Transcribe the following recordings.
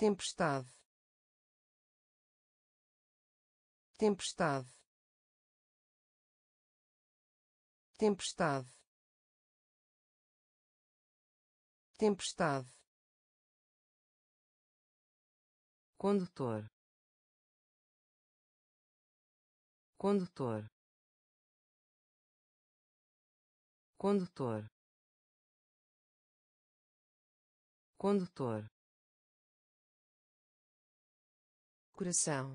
tempestade, tempestade, tempestade, tempestade, condutor, condutor, condutor, condutor, coração,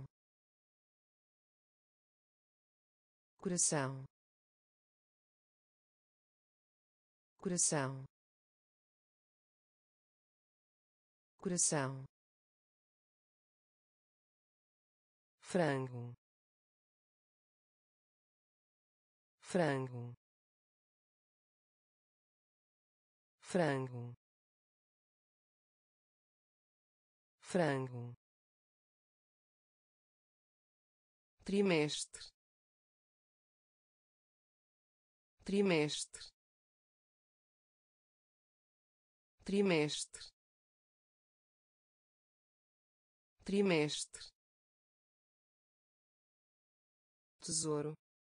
coração, coração, coração, frango, frango, frango, frango, trimestre, trimestre, trimestre, trimestre, tesouro,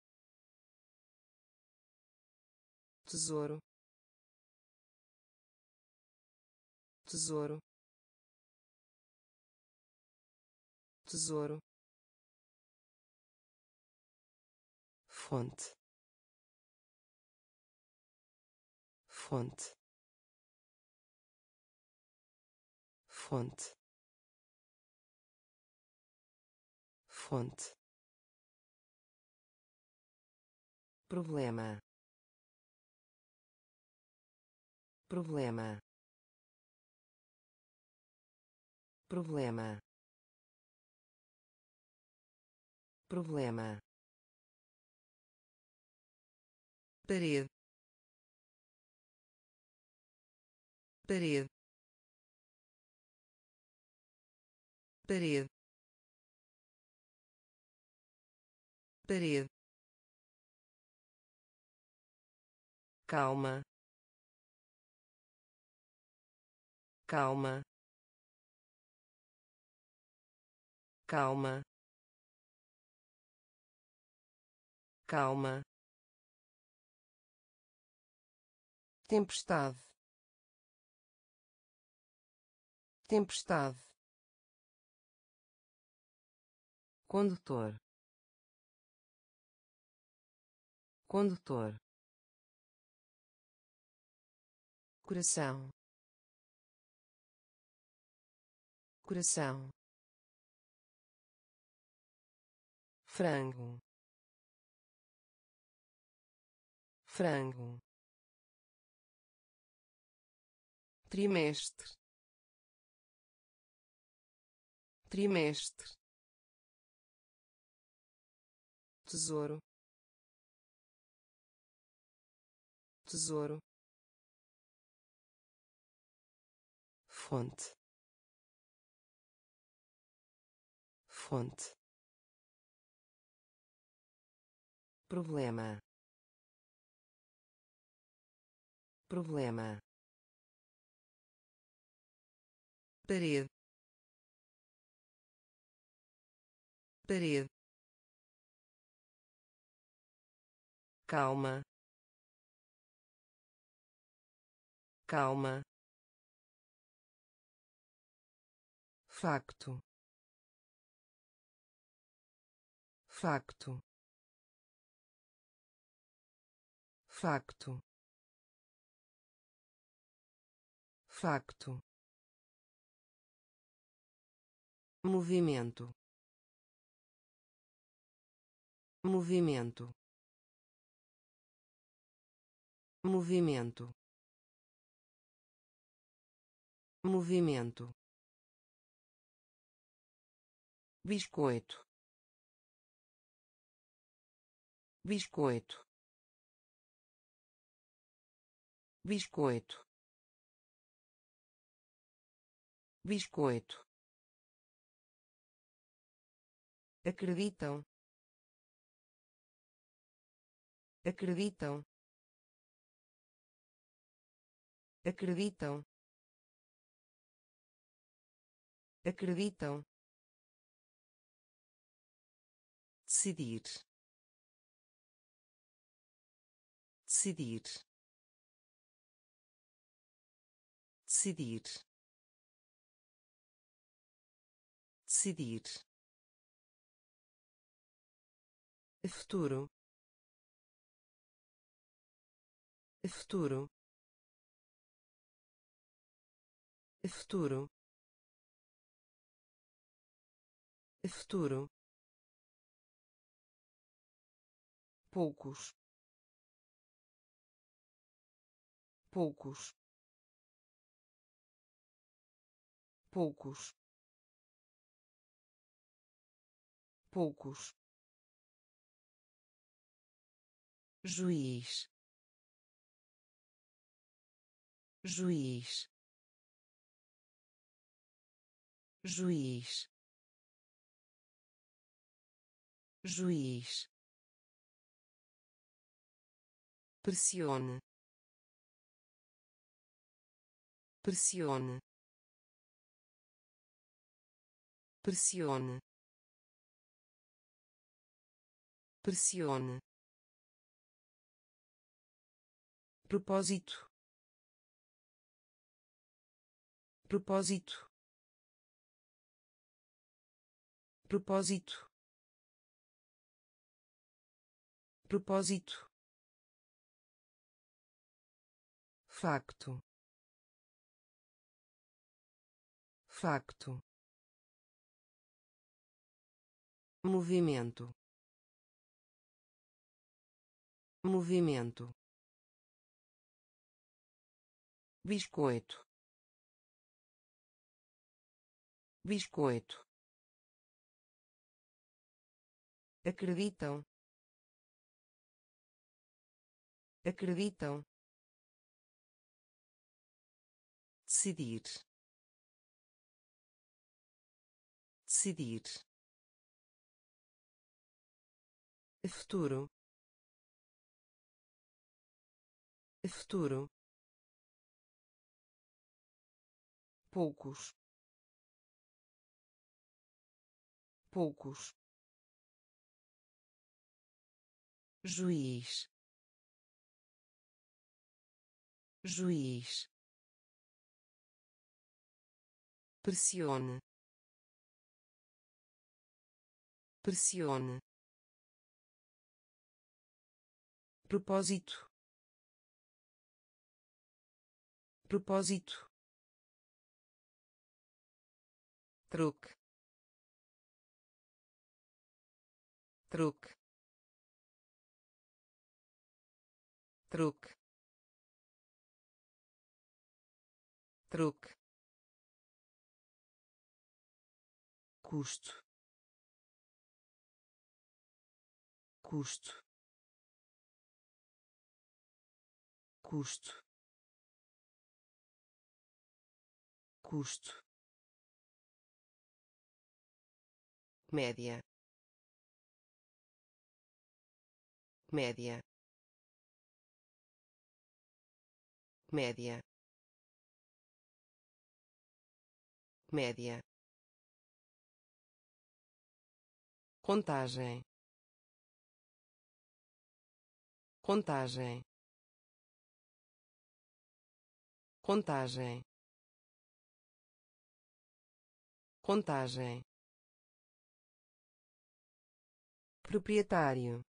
tesouro, tesouro, tesouro, fonte, fonte, fonte, fonte, problema, problema, problema, problema, parede, parede, parede, parede, calma, calma, calma, calma, tempestade, tempestade, condutor, condutor, coração, coração, frango, frango, trimestre, trimestre, tesouro, tesouro, fonte, fonte, problema, problema, parede, parede, calma, calma, facto, facto, facto, facto, movimento, movimento, movimento, movimento, biscoito, biscoito, biscoito, biscoito, acreditam, acreditam, acreditam, acreditam, decidir, decidir, decidir, decidir, futuro, futuro, futuro, futuro, poucos, poucos, poucos, poucos, juiz, juiz, juiz, juiz, pressione, pressione, pressione, pressione, propósito, propósito, propósito, propósito, facto, facto, movimento, movimento, biscoito, biscoito, acreditam, acreditam, decidir, decidir, futuro, futuro, poucos, poucos, juiz, juiz, pressione, pressione, propósito, propósito, truque, truque, truque, truque, custo, custo, custo, custo, média, média, média, média, contagem, contagem, contagem, contagem, proprietário,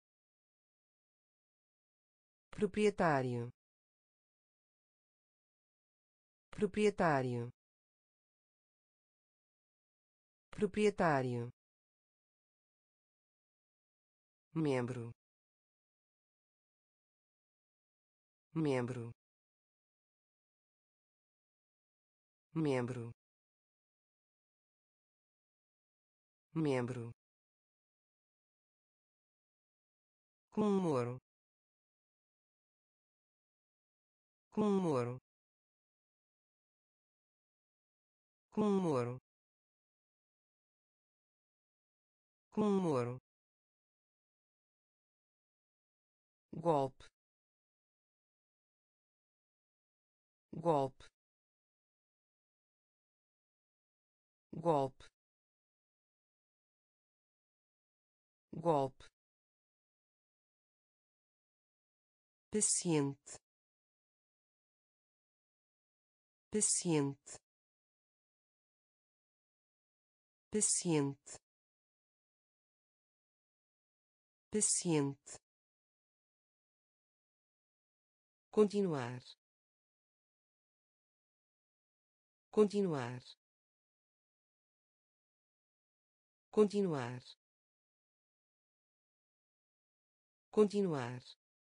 proprietário, proprietário, proprietário, membro, membro, membro, membro, comemoro, comemoro, comemoro, comemoro, golpe, golpe, golpe, golpe, paciente, paciente, paciente, paciente, continuar, continuar, continuar, continuar,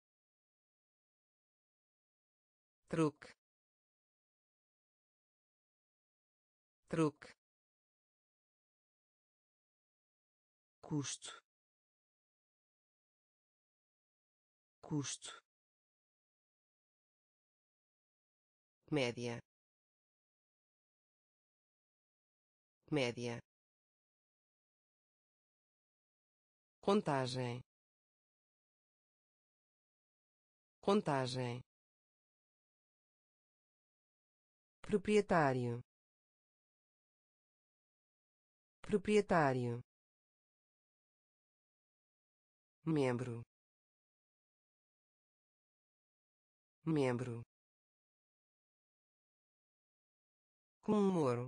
truque, truque, custo, custo, média, média, contagem, contagem, proprietário, proprietário, membro, membro, comemoro,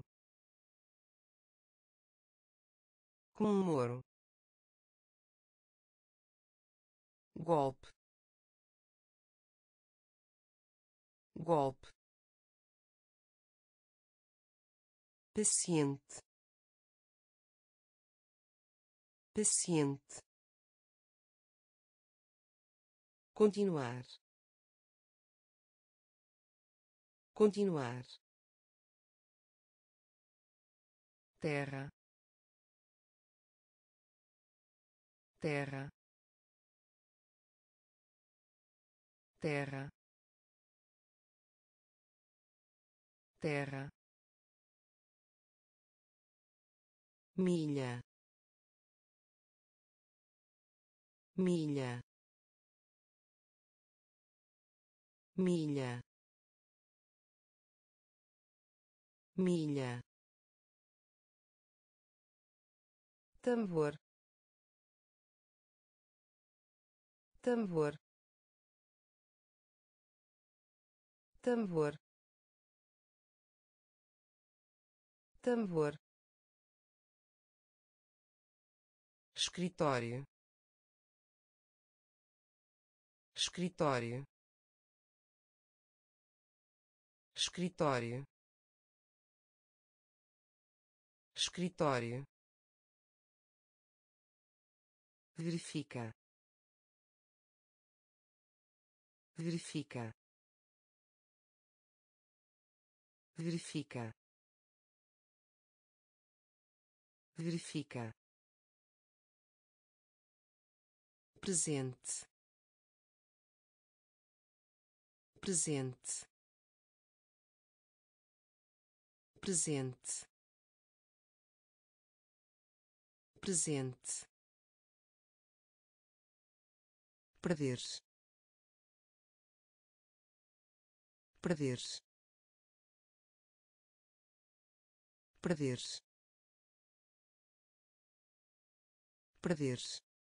comemoro, golpe, golpe, paciente, paciente, continuar, continuar, terra, terra, terra, terra, milha, milha, milha, milha, tambor, tambor, tambor, tambor, escritório, escritório, escritório, escritório, verifica, verifica, verifica, verifica, presente, presente, presente, presente, perder, perder, perder, perder,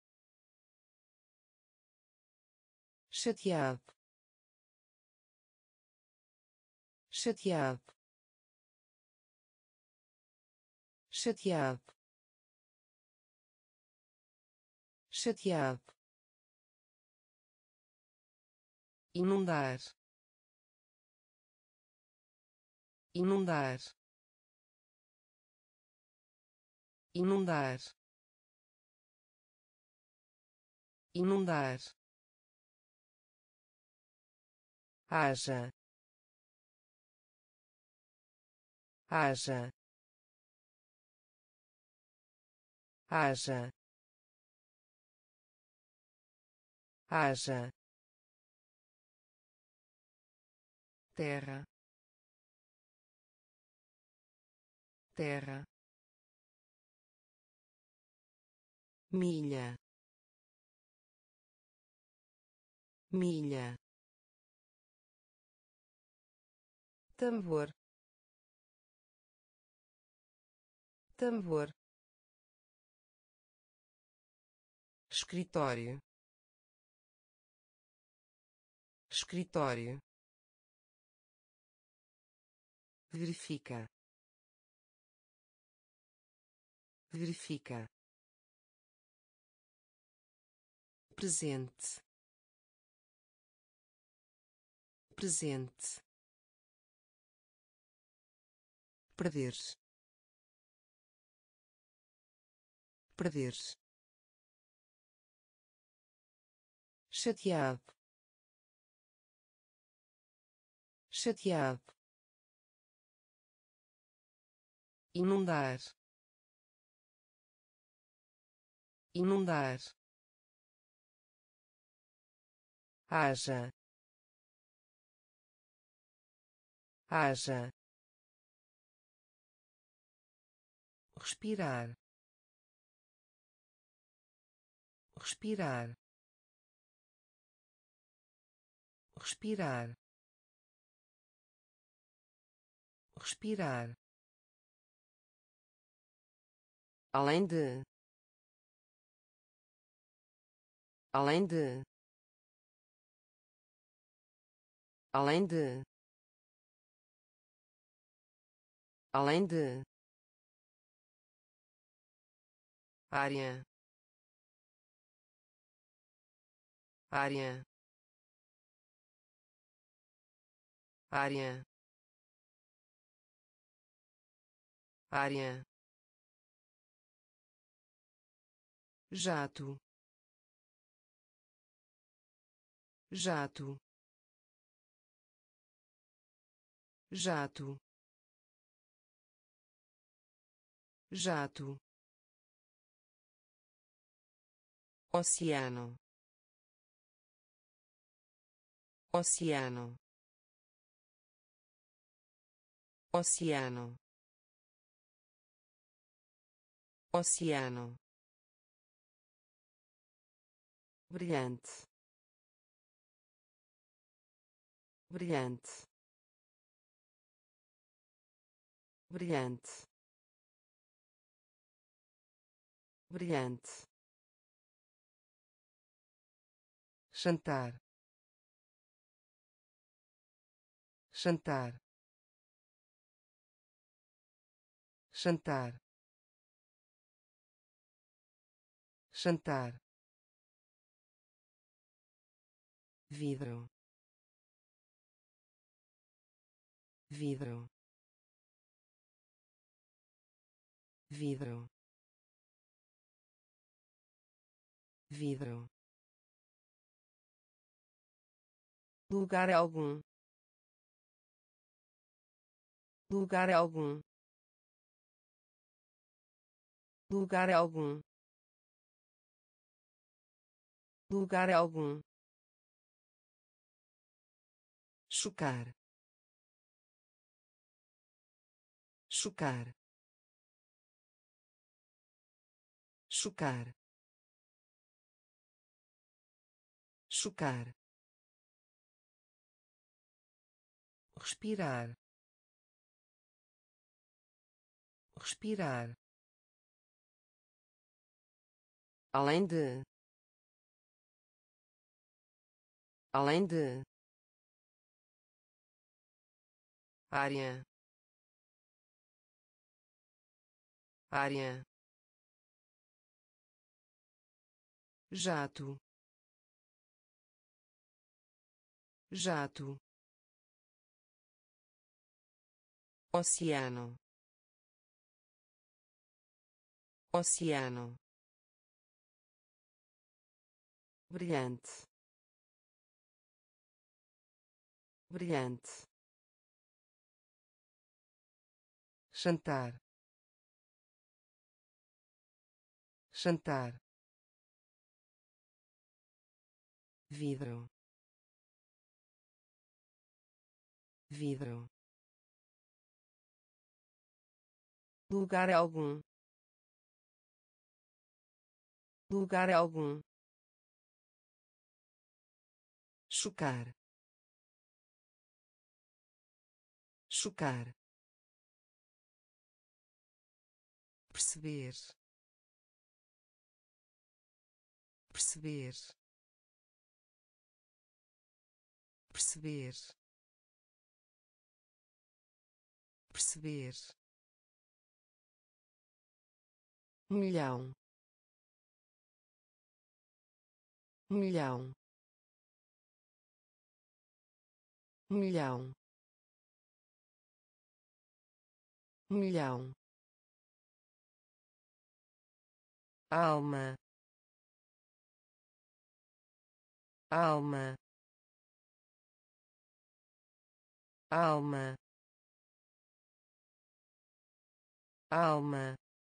chateado, chateado, chateado, chateado, inundar, inundar, inundar, inundar, haja, haja, haja, haja, terra, terra, milha, milha, tambor, tambor, escritório, escritório, verifica, verifica, presente, presente, perder-se, perder-se, chateado, chateado, inundar, inundar, haja, haja, respirar, respirar, respirar, respirar, além de, além de, além de, além de, área, área, área, área, jato, jato, jato, jato, oceano, oceano, oceano, oceano, brilhante, brilhante, brilhante, brilhante, jantar, jantar, jantar, jantar, vidro, vidro, vidro, vidro, lugar algum, lugar algum, lugar algum, lugar algum, chocar, chocar, chocar, chocar, respirar, respirar, além de, além de, área, área, jato, jato, oceano, oceano, brilhante, brilhante, jantar, jantar, vidro, vidro, lugar algum, lugar algum, chocar, chocar, perceber, perceber, perceber, perceber, milhão, milhão, milhão, milhão, alma, alma, alma, alma,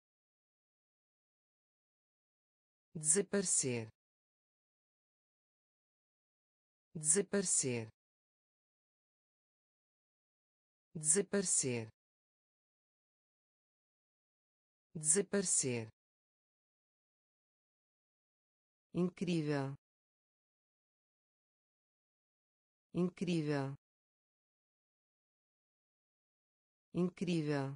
desaparecer, desaparecer, desaparecer, desaparecer, incrível, incrível, incrível,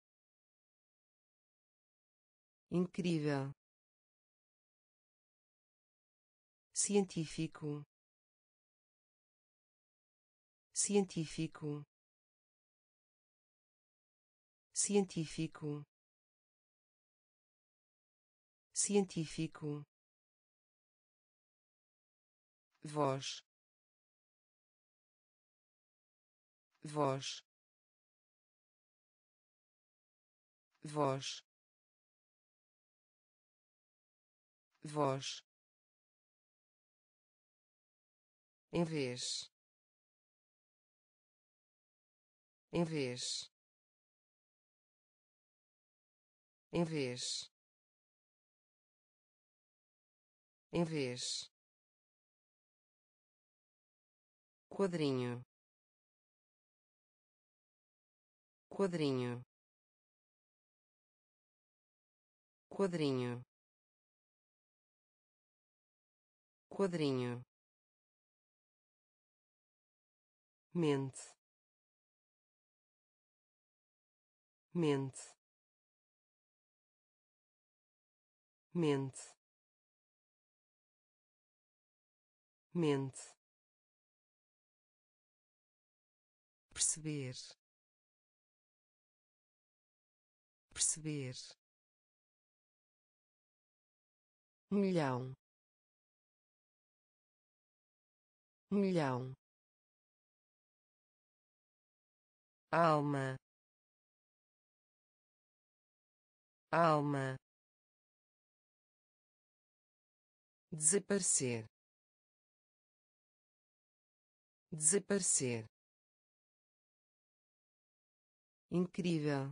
incrível, científico, científico, científico, científico, voz, voz, voz, voz, em vez, em vez, em vez, em vez, quadrinho, quadrinho, quadrinho, quadrinho, mente, mente, mente, mente, perceber, perceber, milhão, milhão, alma, alma, desaparecer, desaparecer, incrível,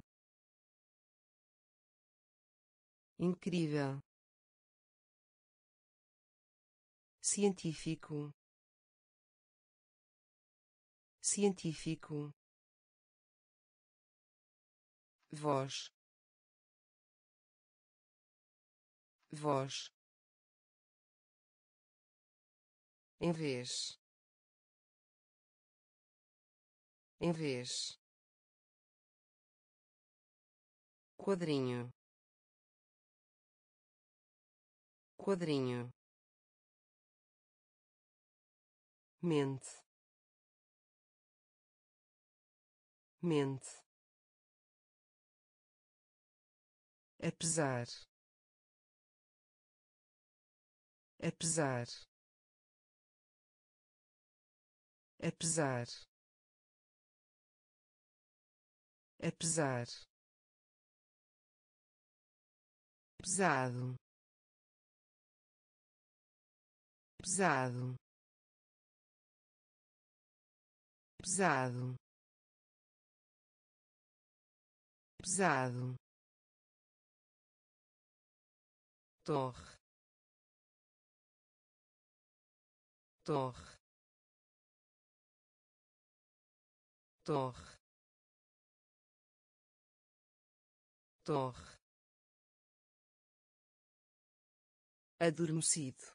incrível, científico, científico, voz, voz, em vez, em vez, quadrinho, quadrinho, mente, mente, apesar, apesar, apesar, apesar, pesado, pesado, pesado, pesado, torre, torre, torre, torre, adormecido,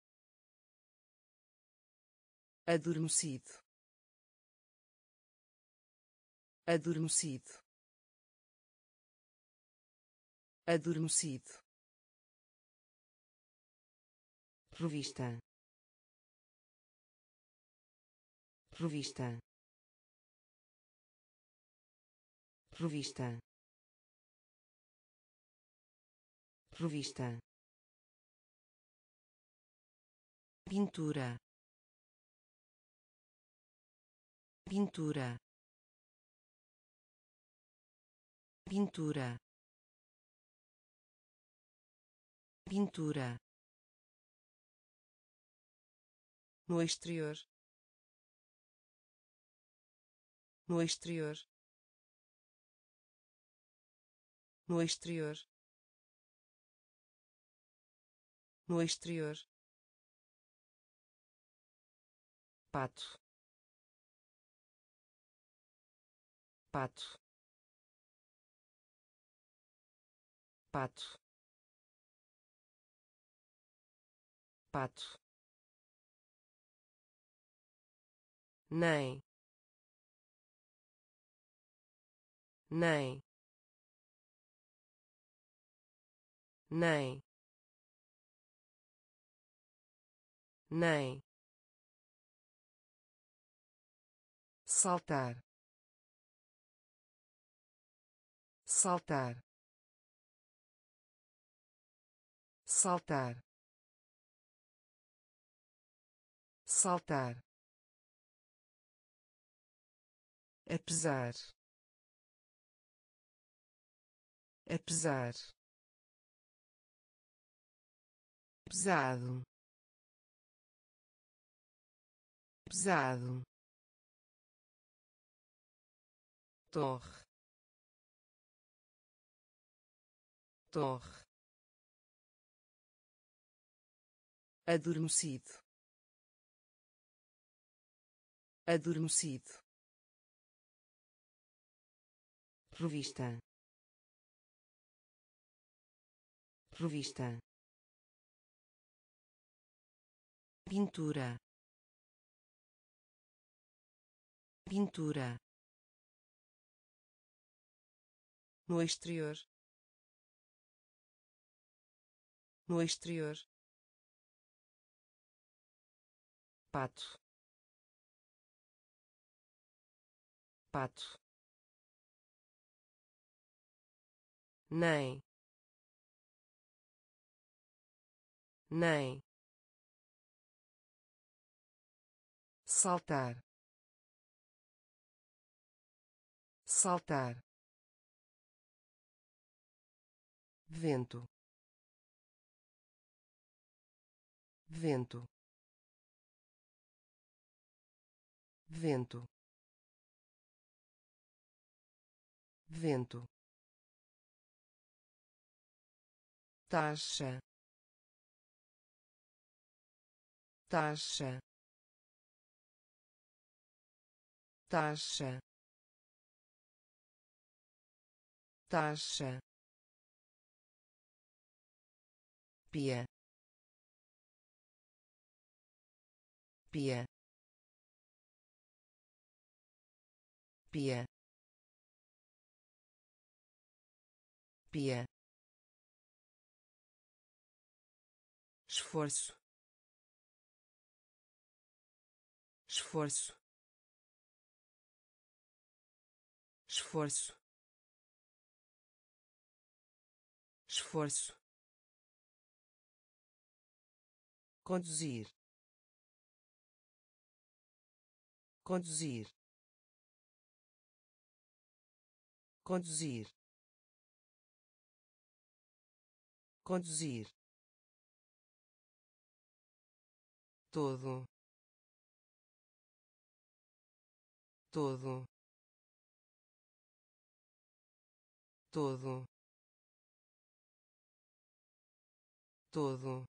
adormecido, adormecido, adormecido, revista, revista, revista, revista, pintura, pintura, pintura, pintura, no exterior, no exterior, no exterior, no exterior, pato, pato, pato, pato, nem, nem, nem, nem, saltar, saltar, saltar, saltar, apesar, apesar, pesado, pesado, torre, torre, adormecido, adormecido, revista, revista, pintura, pintura, no exterior, no exterior, pato, pato, nem, nem, saltar, saltar, vento, vento, vento, vento, taxa, taxa, taxa, taxa, pia, pia, pia, pia, esforço, esforço, esforço, esforço, conduzir, conduzir, conduzir, conduzir, todo, todo, todo, todo,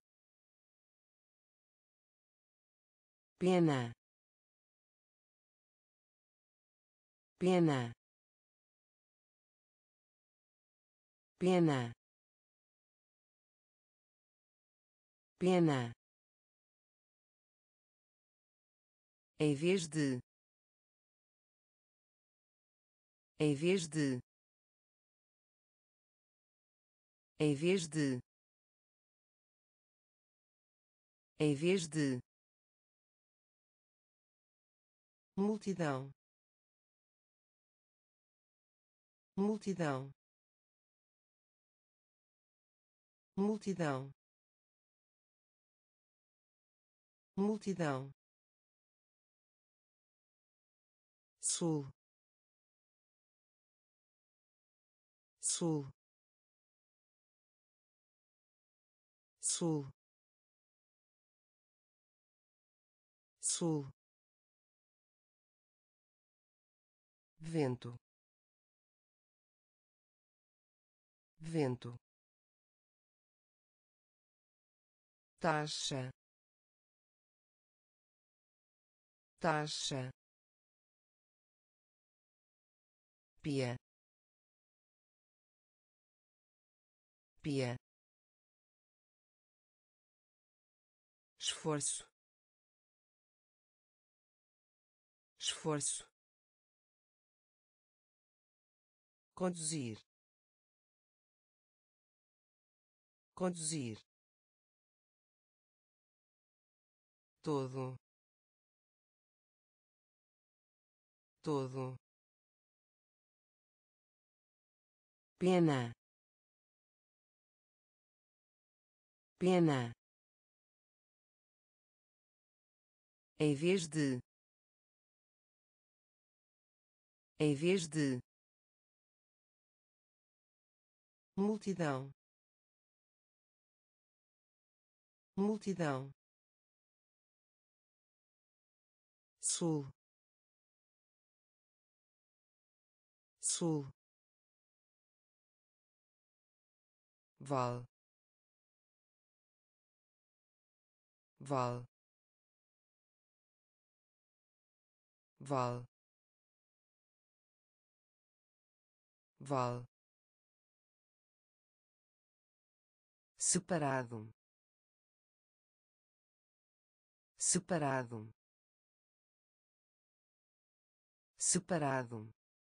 pena, pena, pena, pena, em vez de, em vez de, Em vez de. Em vez de. Multidão. Multidão. Multidão. Multidão. Sul. Sul. Sul. Sul. Vento. Vento. Taxa. Taxa. Pia. Pia. Esforço. Esforço. Conduzir. Conduzir. Todo. Todo. Pena. Pena. Em vez de. Em vez de. Multidão. Multidão. Sul. Sul. Val. Val. Val. Val. Separado. Separado. Separado.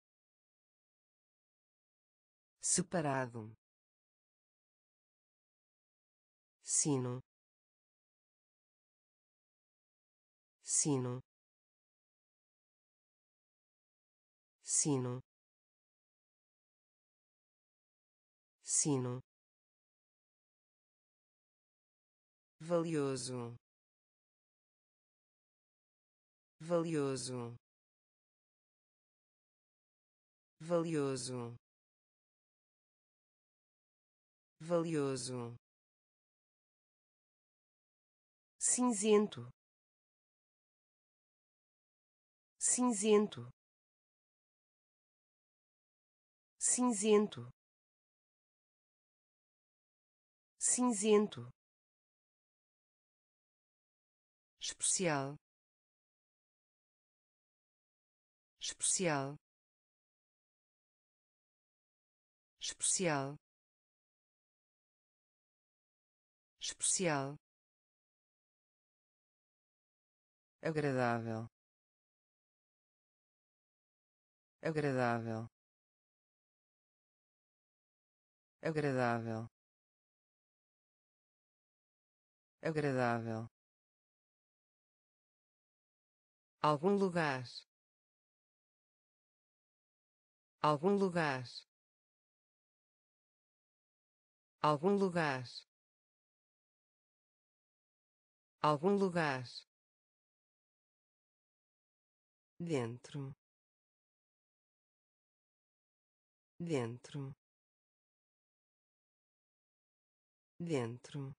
Separado. Sino. Sino. Sino. Sino. Valioso. Valioso. Valioso. Valioso. Cinzento. Cinzento. Cinzento. Cinzento. Especial. Especial. Especial. Especial. Agradável. Agradável. Agradável. Agradável. Algum lugar. Algum lugar. Algum lugar. Algum lugar. Dentro. Dentro. Dentro.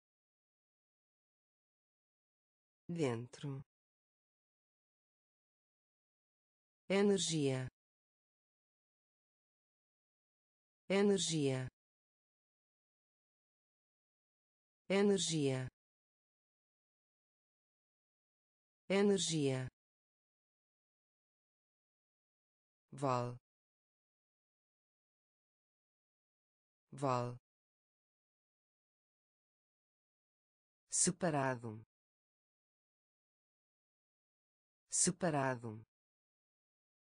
Dentro. Energia. Energia. Energia. Energia. Val. Val. Separado. Separado.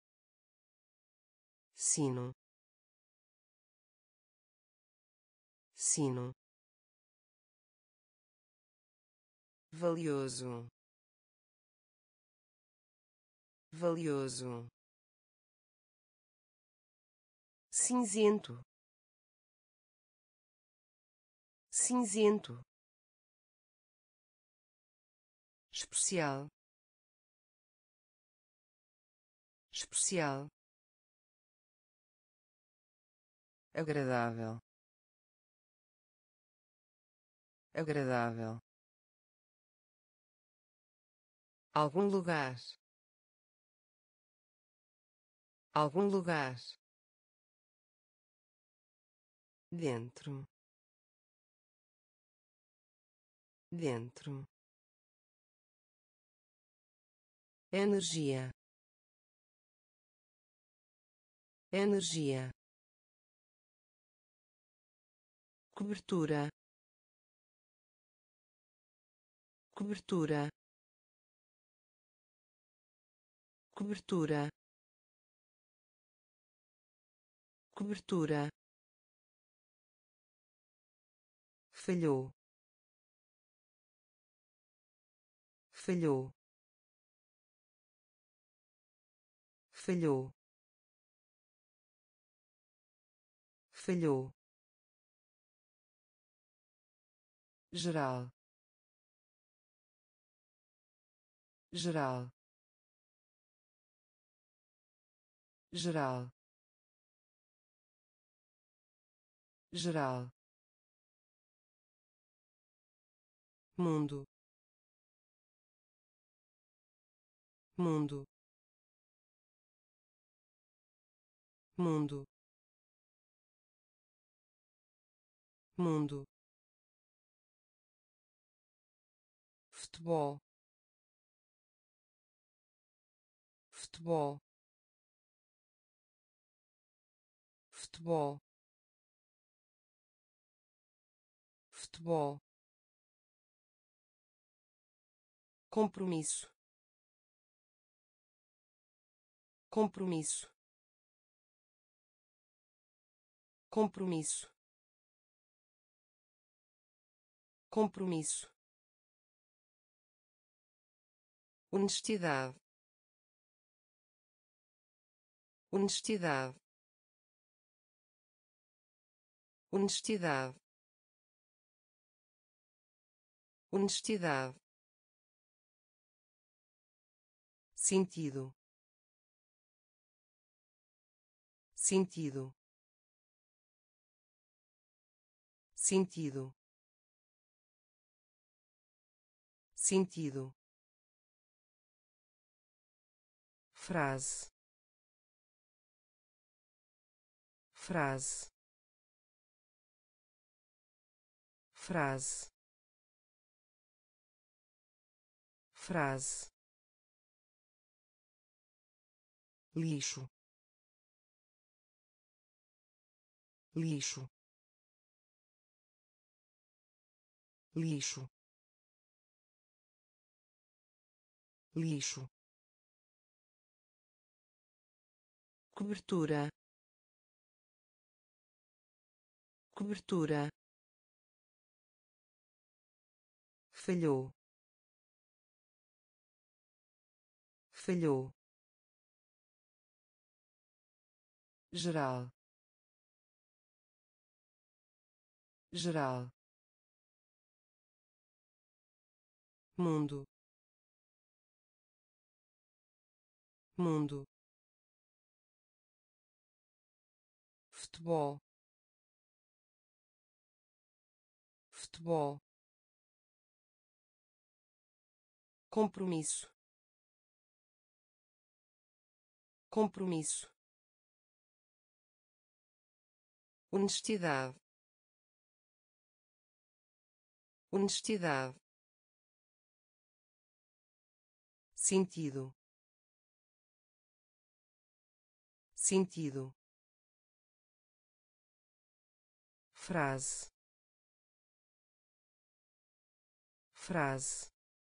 Sino. sino, valioso, valioso, cinzento, cinzento, especial, especial, agradável, agradável, algum lugar, dentro, dentro, energia, energia, cobertura, cobertura, cobertura, cobertura, falhou, falhou, falhou, falhou, geral, geral, geral, geral, mundo, mundo, mundo, mundo, futebol, futebol, futebol, futebol, compromisso, compromisso, compromisso, compromisso, honestidade, honestidade, honestidade, honestidade, sentido, sentido, sentido, sentido, frase, frase, frase, frase, lixo, lixo, lixo, lixo, cobertura, cobertura, falhou, falhou, geral, geral, mundo, mundo, futebol, futebol, compromisso, compromisso, honestidade, honestidade, sentido, sentido, frase, frase,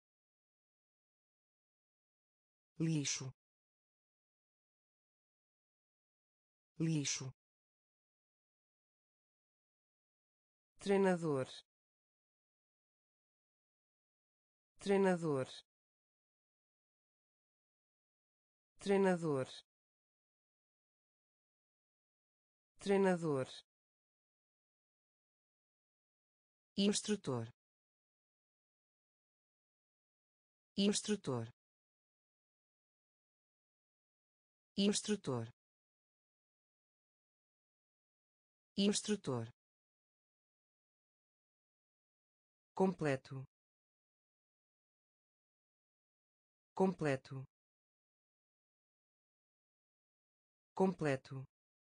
lixo, lixo, treinador, treinador, treinador, treinador, instrutor, instrutor, instrutor, instrutor, completo, completo, completo,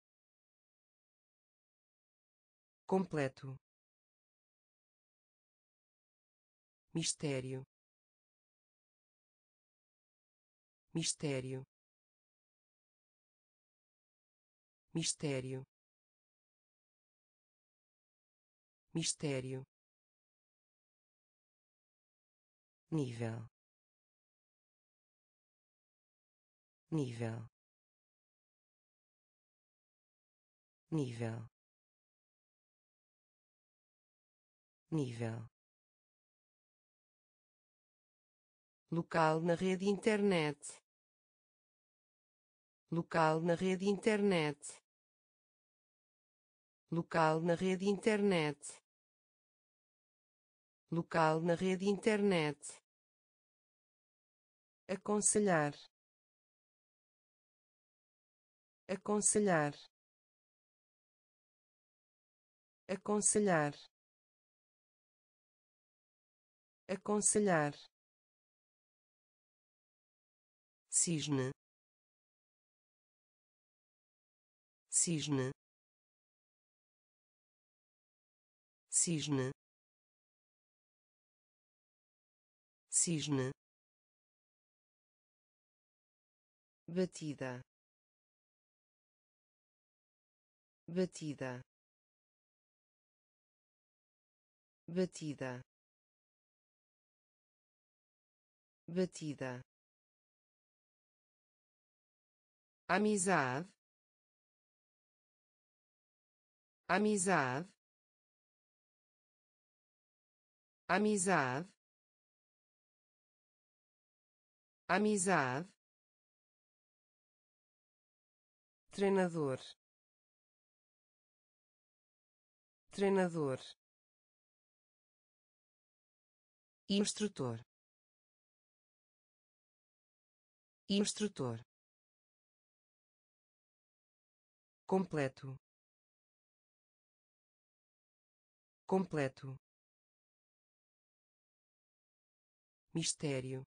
completo, mistério, mistério, mistério, mistério, nível, nível, nível, nível, local na rede internet, local na rede internet, local na rede internet, local na rede internet, aconselhar, aconselhar, aconselhar, aconselhar, cisne, cisne, cisne, cisne, batida, batida, batida, batida, amizade, amizade, amizade, amizade, treinador, treinador, instrutor, instrutor, completo, completo, mistério,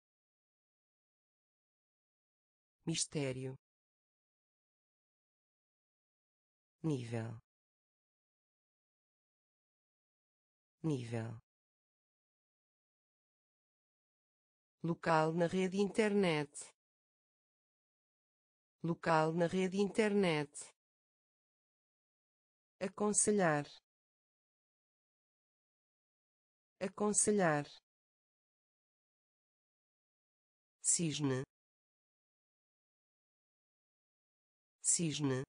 mistério, nível, nível, local na rede internet, local na rede internet, aconselhar, aconselhar, cisne, cisne,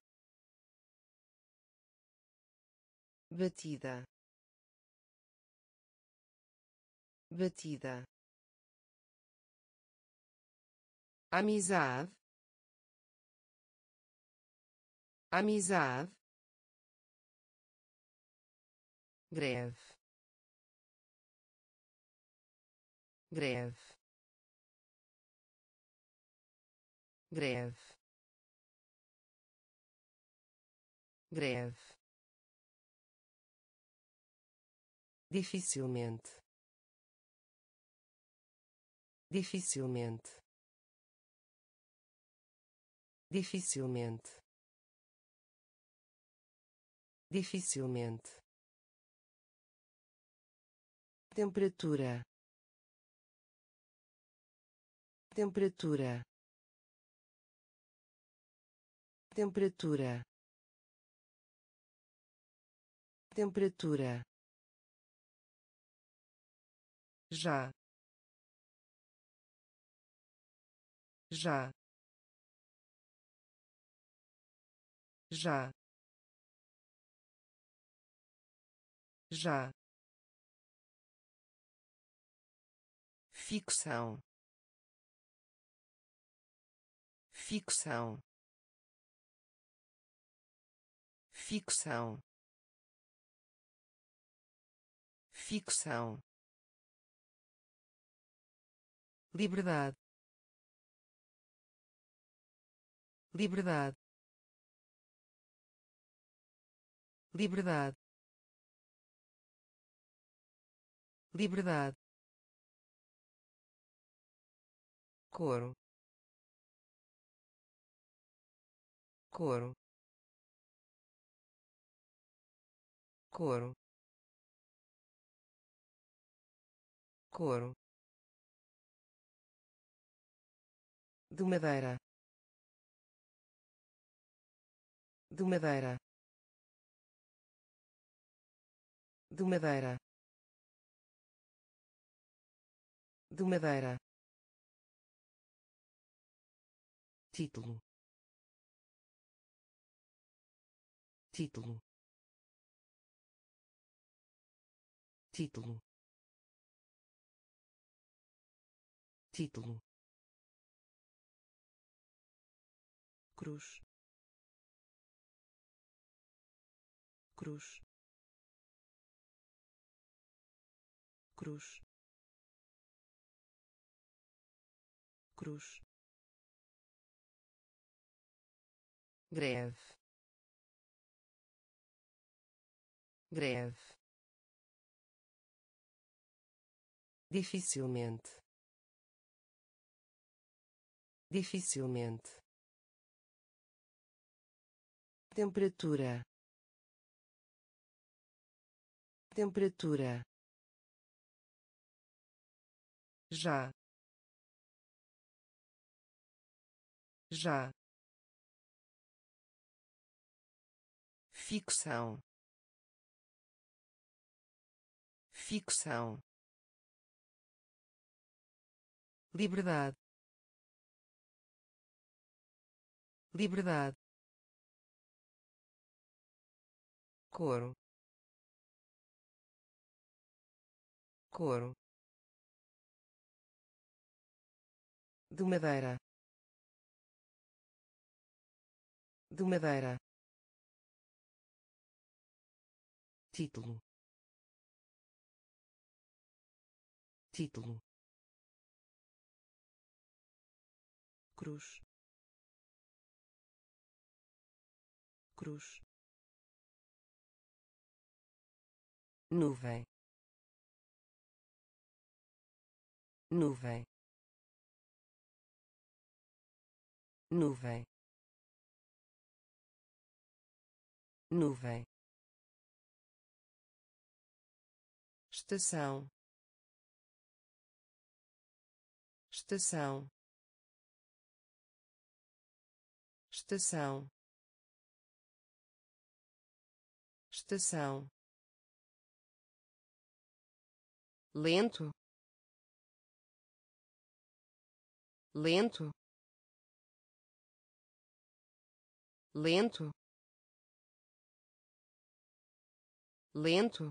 batida, batida, amizade, amizade, greve, greve, greve, greve, dificilmente, dificilmente, dificilmente, dificilmente, temperatura, temperatura, temperatura, temperatura, já, já, já, já, ficção, ficção, ficção, ficção, liberdade, liberdade, liberdade, liberdade, couro, couro, couro, couro, de madeira, de madeira, de madeira, de madeira, título, título, título, título, cruz, cruz, cruz, cruz, greve, greve, dificilmente, dificilmente, temperatura, temperatura, já, já, ficção, ficção, liberdade, liberdade, couro, couro, de madeira, de madeira, título, título, cruz, cruz, nuvem, nuvem, nuvem, nuvem, estação, estação, estação, estação, lento, lento, lento, lento,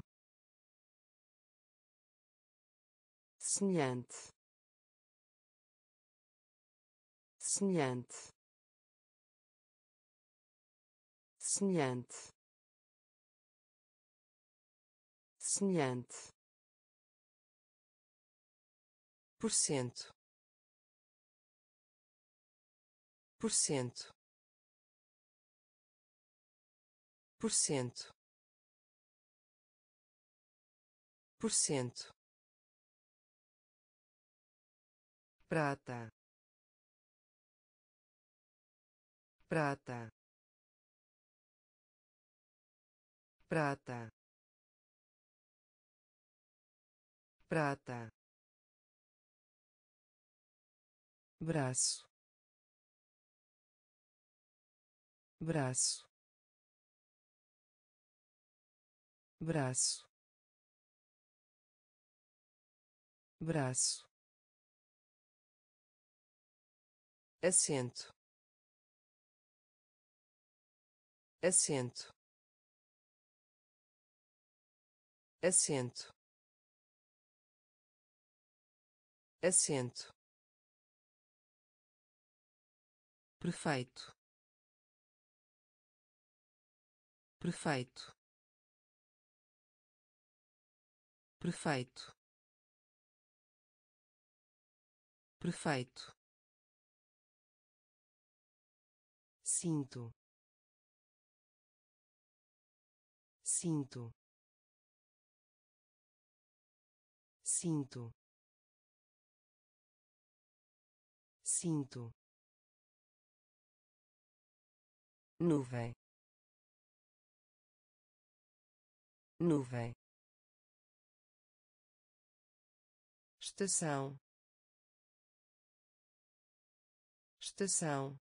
semelhante, semelhante, semelhante, semelhante, porcento, porcento, porcento, porcento, prata, prata, prata, prata, braço, braço, braço, braço, assento, assento, assento, assento, perfeito, perfeito, perfeito, perfeito, cinto, cinto, cinto, cinto, nuvem, nuvem, estação, estação,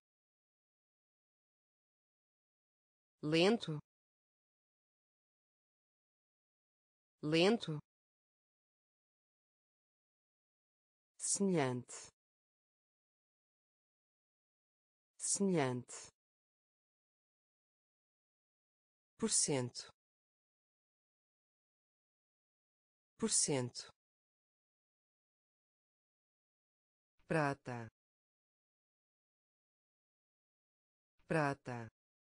lento, lento, semelhante, semelhante, por cento, prata, prata,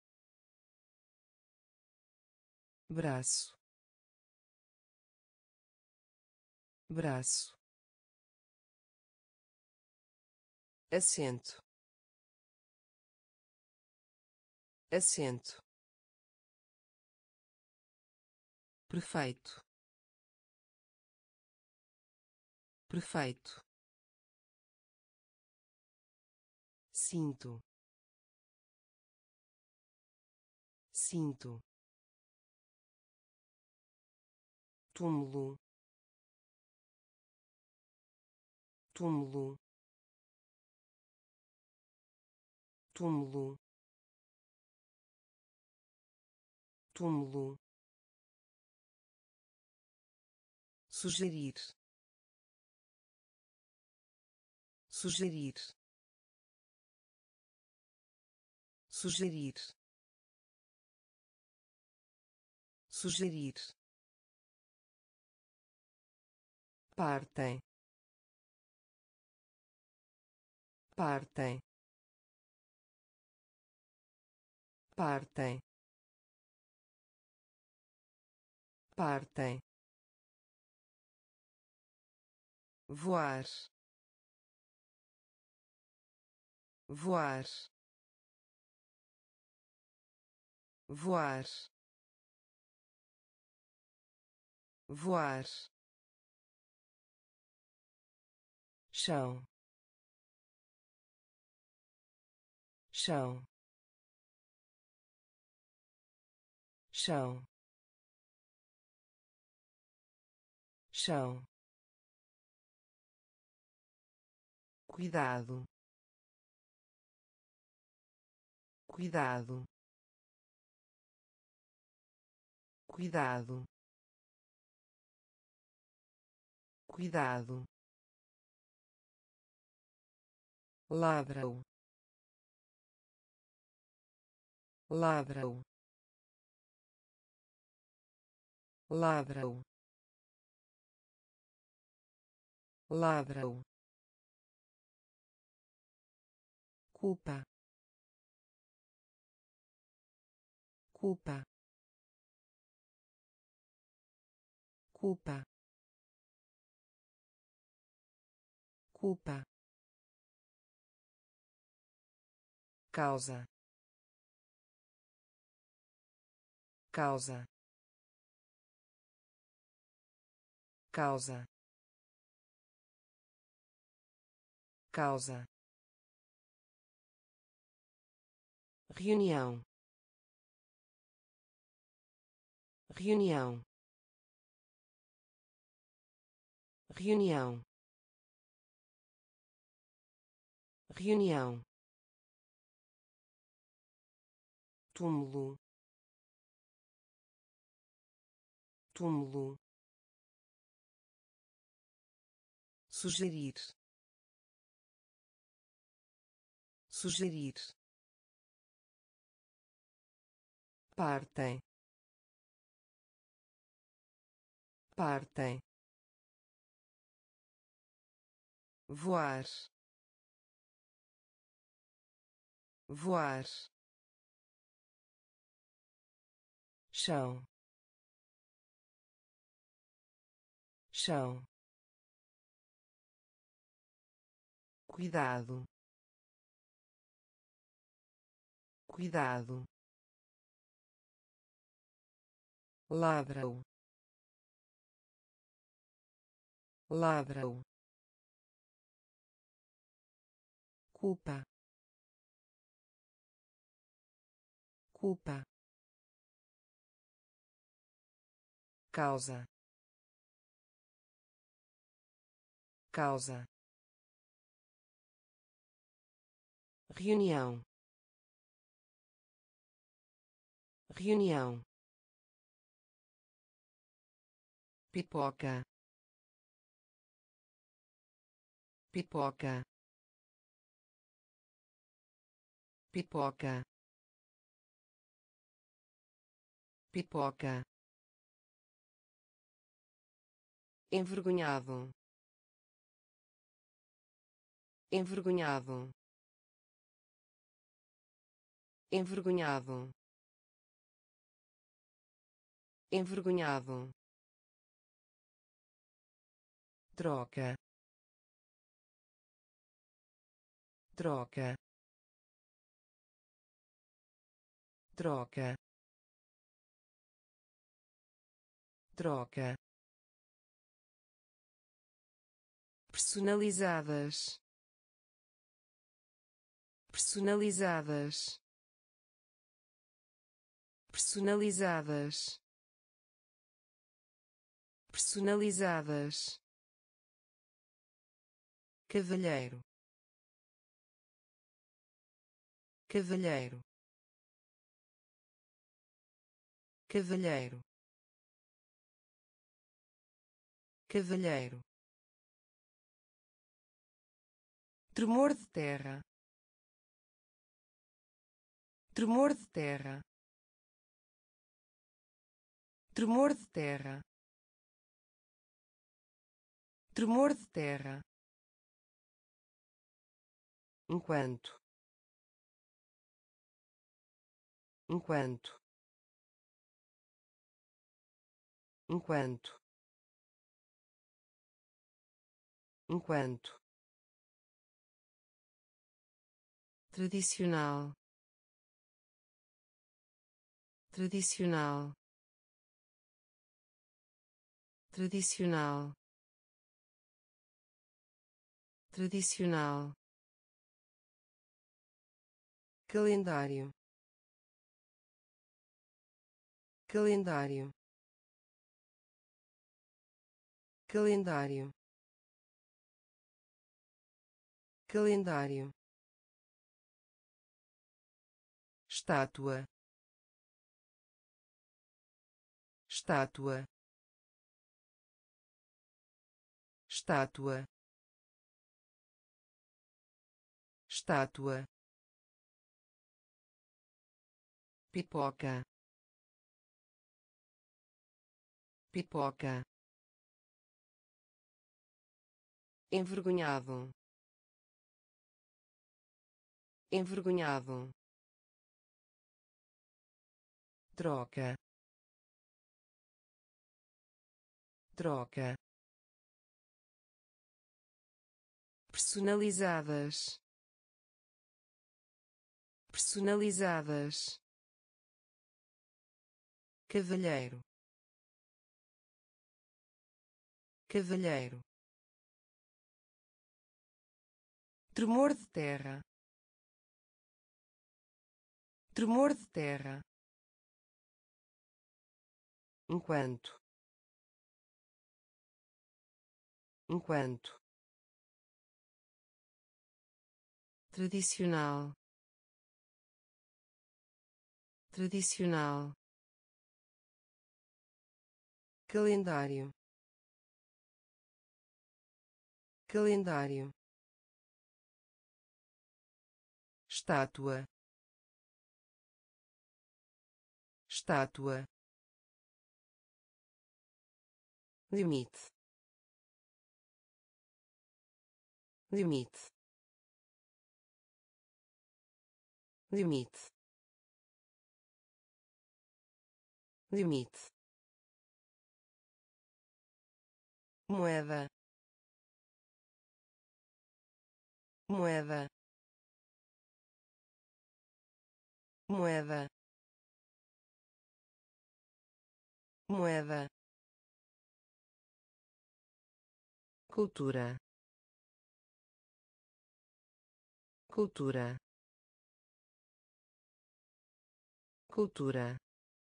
braço, braço, assento, assento, perfeito, perfeito, cinto, cinto, túmulo, túmulo, túmulo, túmulo, sugerir, sugerir, sugerir, sugerir, partem, partem, partem, partem, voar, voar, voar, voar, chão, chão, chão, chão, cuidado, cuidado, cuidado, cuidado, ladrão, ladrão, ladrão, ladrão, culpa, culpa, culpa, culpa, causa, causa, causa, causa, reunião, reunião, reunião, reunião, túmulo, túmulo, sugerir, sugerir, partem, partem, voar, voar, chão, chão, cuidado, cuidado, ladra-o, ladra-o, culpa, culpa, causa, causa, reunião, reunião, pipoca, pipoca, pipoca, pipoca, envergonhado, envergonhado, envergonhado, envergonhado, troca, troca, troca, troca, personalizadas, personalizadas, personalizadas, personalizadas, cavalheiro, cavalheiro, cavalheiro, cavalheiro, tremor de terra, tremor de terra, tremor de terra, tremor de terra, enquanto, enquanto, enquanto, enquanto, tradicional, tradicional, tradicional, tradicional, calendário, calendário, calendário, calendário, estátua, estátua, estátua, estátua, pipoca, pipoca, envergonhado, envergonhado, troca, troca, personalizadas, personalizadas, cavalheiro, cavalheiro, tremor de terra, tremor de terra, enquanto, enquanto, tradicional, tradicional, calendário, calendário, estátua, estátua, limite, limite, limite, limite, moeda, moeda, moeda, moeda, cultura, cultura, cultura,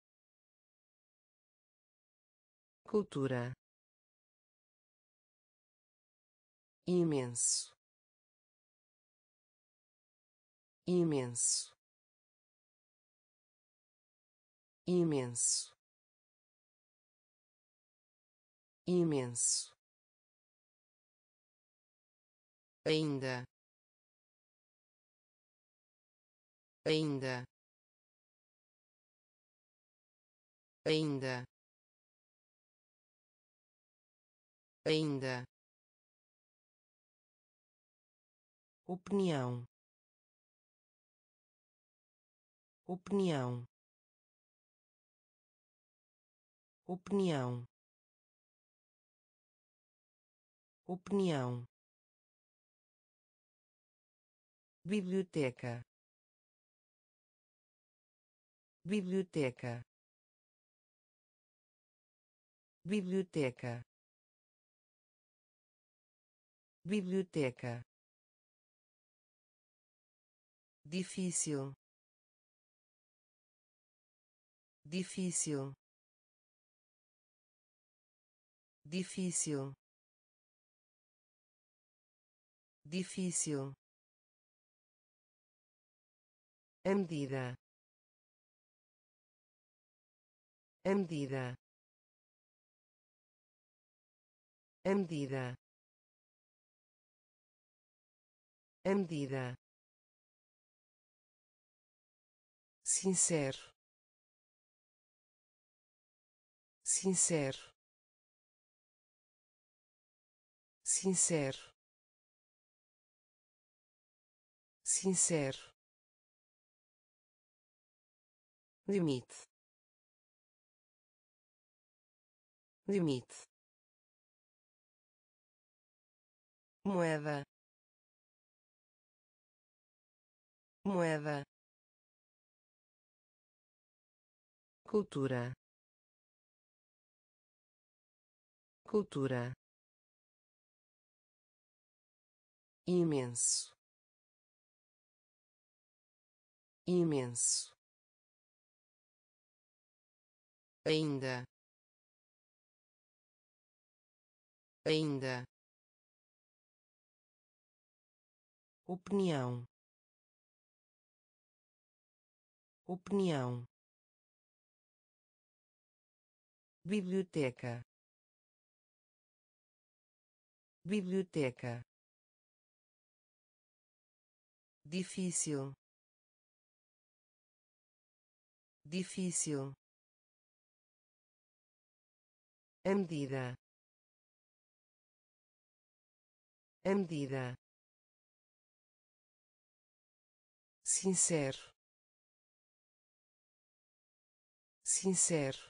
cultura, imenso, imenso, imenso, imenso, ainda, ainda, ainda, ainda, opinião, opinião, opinião, opinião, biblioteca, biblioteca, biblioteca, biblioteca, difícil, difícil, difícil, difícil, a medida, a medida, a medida, a medida, sincero, sincero, sincero, sincero, limite, limite, moeda, moeda, cultura, cultura, imenso, imenso, ainda, ainda, opinião, opinião, biblioteca, biblioteca, difícil, difícil, a medida, a medida, sincero, sincero,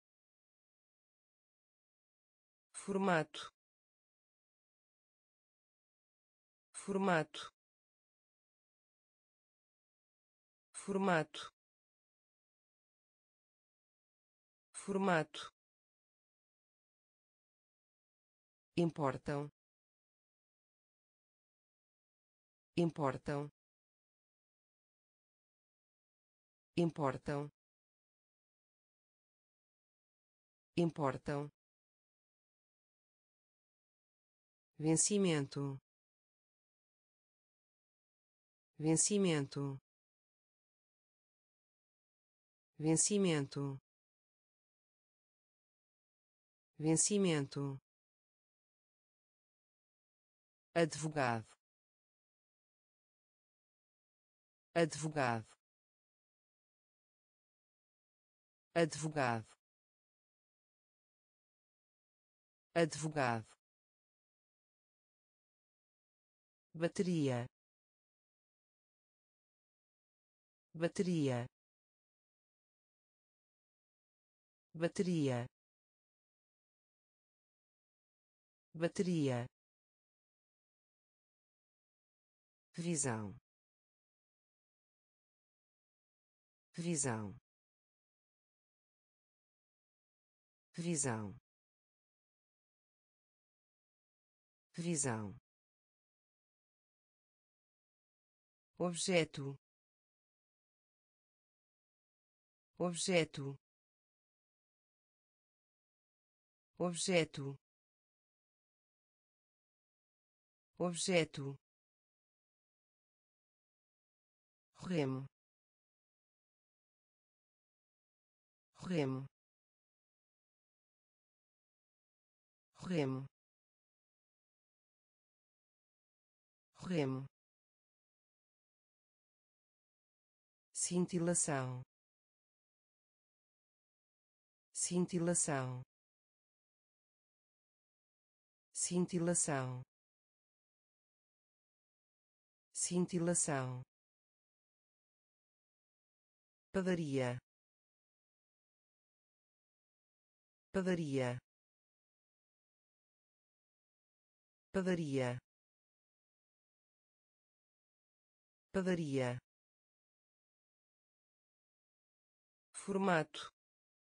formato, formato, formato, formato, importam, importam, importam, importam, vencimento, vencimento, vencimento, vencimento, advogado, advogado, advogado, advogado, bateria, bateria, bateria, bateria, visão, visão, visão, visão, objeto, objeto, objeto, objeto, remo, remo, remo, remo, cintilação, cintilação, cintilação, cintilação, padaria, padaria, padaria, padaria, formato,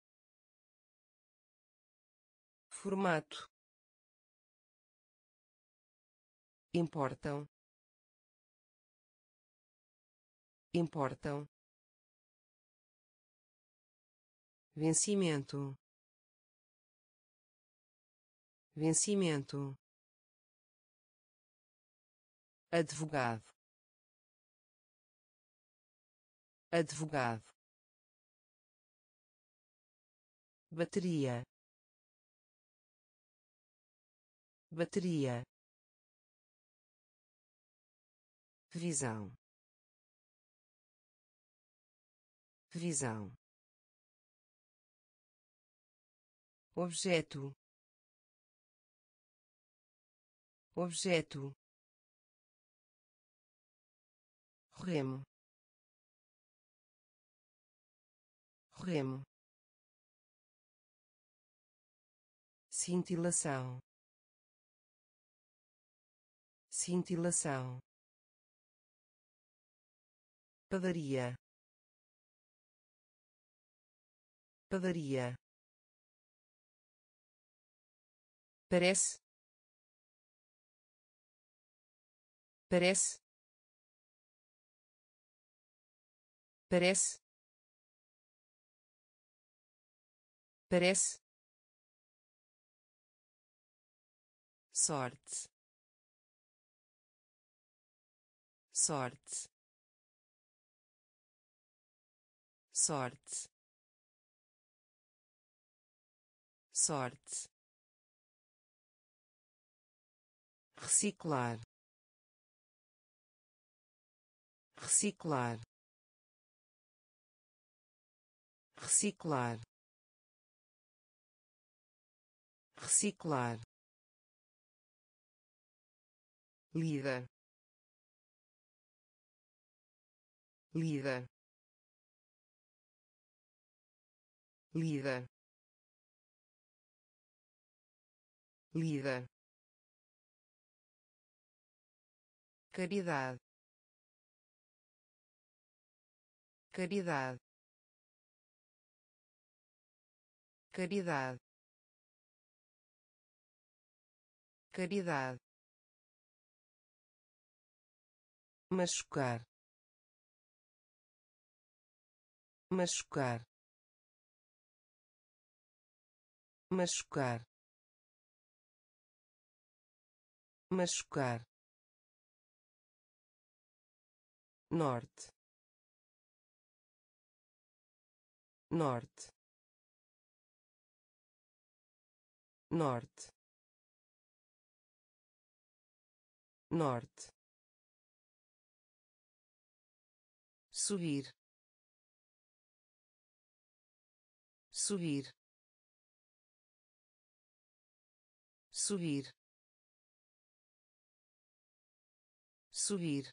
formato, importam, importam, vencimento, vencimento, advogado, advogado, bateria, bateria, visão, visão, objeto, objeto, remo, remo, cintilação, cintilação, padaria, padaria, parece, parece, parece, parece, sorte, sorte, sorte, sorte, reciclar, reciclar, reciclar, reciclar, líder, líder, líder, líder, caridade, caridade, caridade, caridade, machucar, machucar, machucar, machucar, norte, norte, norte, norte, subir, subir, subir, subir,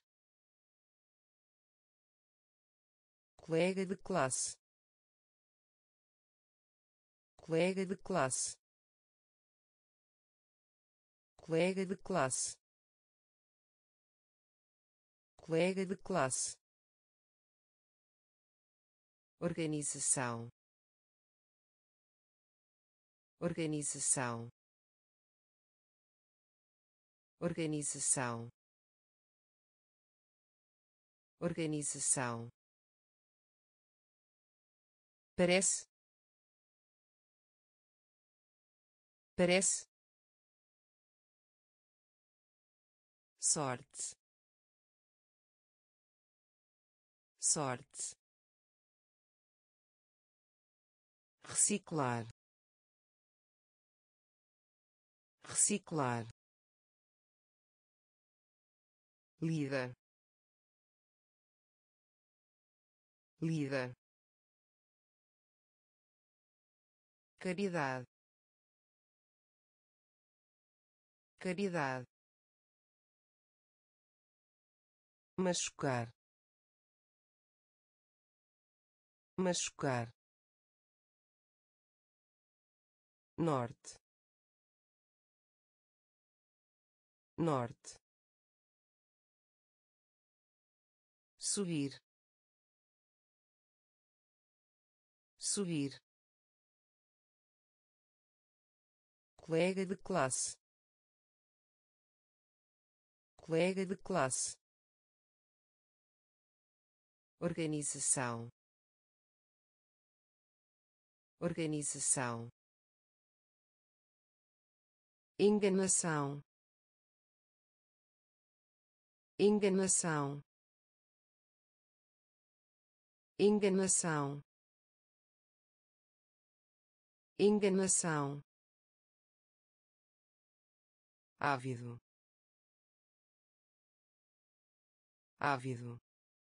colega de classe, colega de classe, colega de classe, colega de classe, organização, organização, organização, organização, parece, parece, sorte, sorte, reciclar, reciclar, líder, líder, caridade, caridade, machucar, machucar, norte, norte, subir, subir, colega de classe, colega de classe, organização, organização, enganação, enganação, enganação, enganação, ávido, ávido,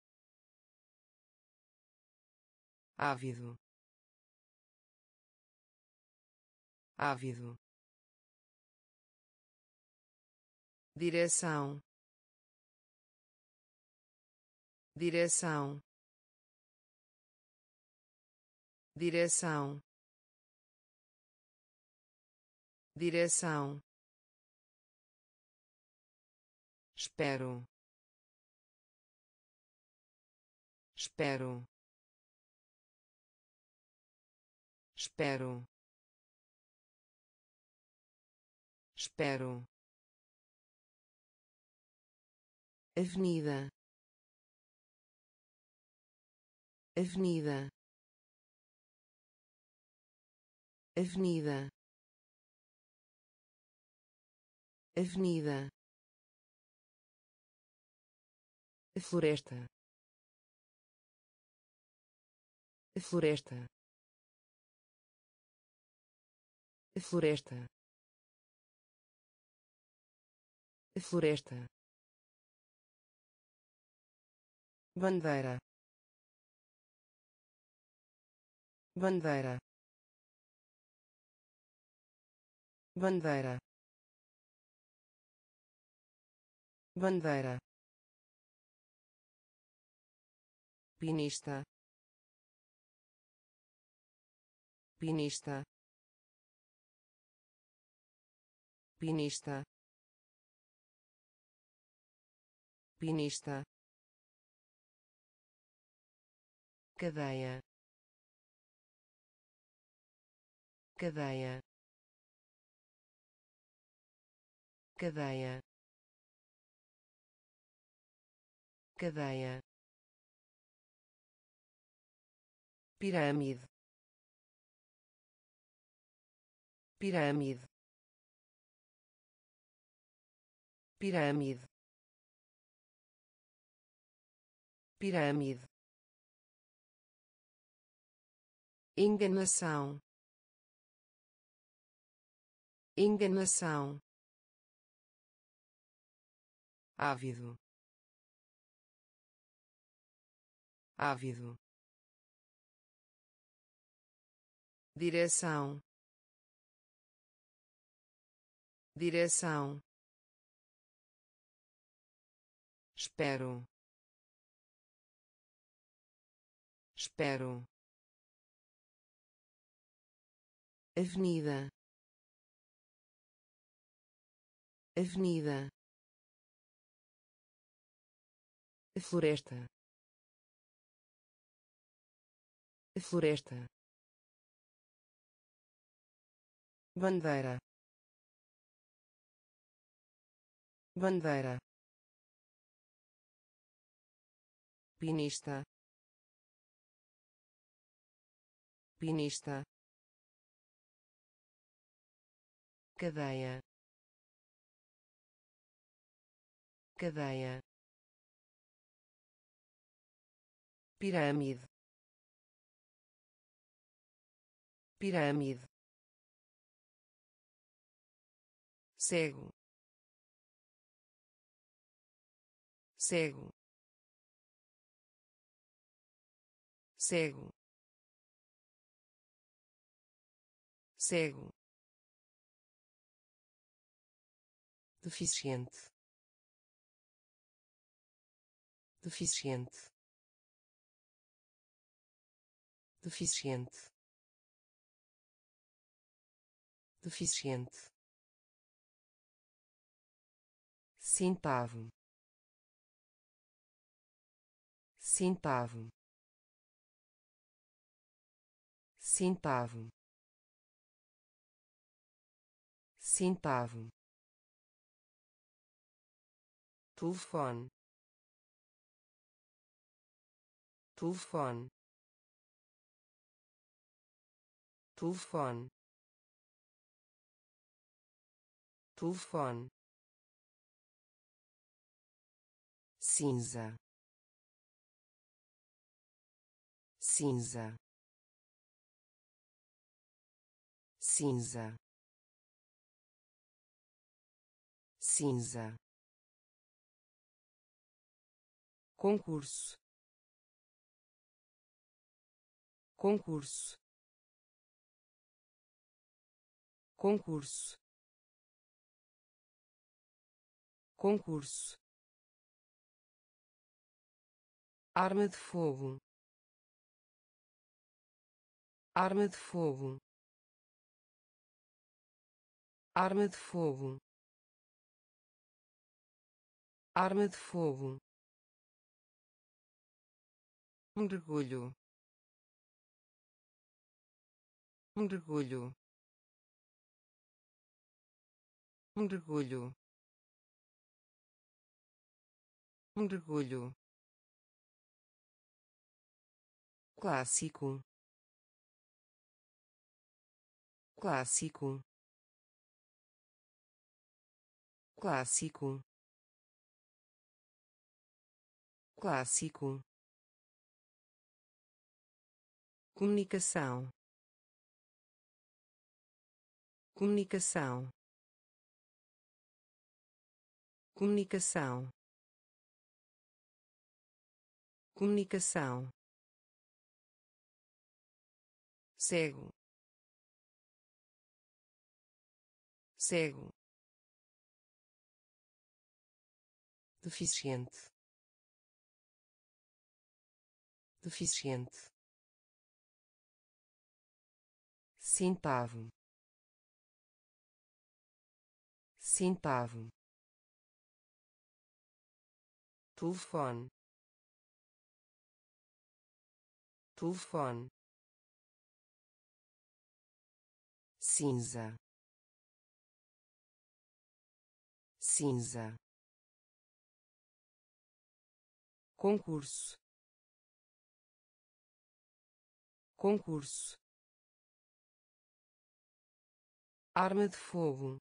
ávido, ávido, direção, direção, direção, direção, espero, espero, espero, espero, avenida, avenida, avenida, avenida, floresta, floresta, floresta, floresta, bandeira, bandeira, bandeira, bandeira, pinista, pinista, pinista, pinista, cadeia, cadeia, cadeia, cadeia, pirâmide, pirâmide, pirâmide, pirâmide, enganação, enganação, ávido, ávido, direção, direção, espero, espero, avenida, avenida, floresta, floresta, bandeira, bandeira, pinista, pinista, cadeia, cadeia, pirâmide, pirâmide, cego, cego, cego, cego, deficiente, deficiente, deficiente, deficiente, centavo, centavo, centavo, centavo, telefone, telefone, telefone, telefone, cinza, cinza, cinza, cinza, concurso, concurso, concurso, concurso, arma de fogo, arma de fogo, arma de fogo, arma de fogo, mergulho, mergulho, mergulho, mergulho, clássico, clássico, clássico, clássico, comunicação, comunicação, comunicação, comunicação, cego, cego, deficiente, deficiente, centavo, centavo, telefone, telefone, cinza, cinza, concurso, concurso, arma de fogo,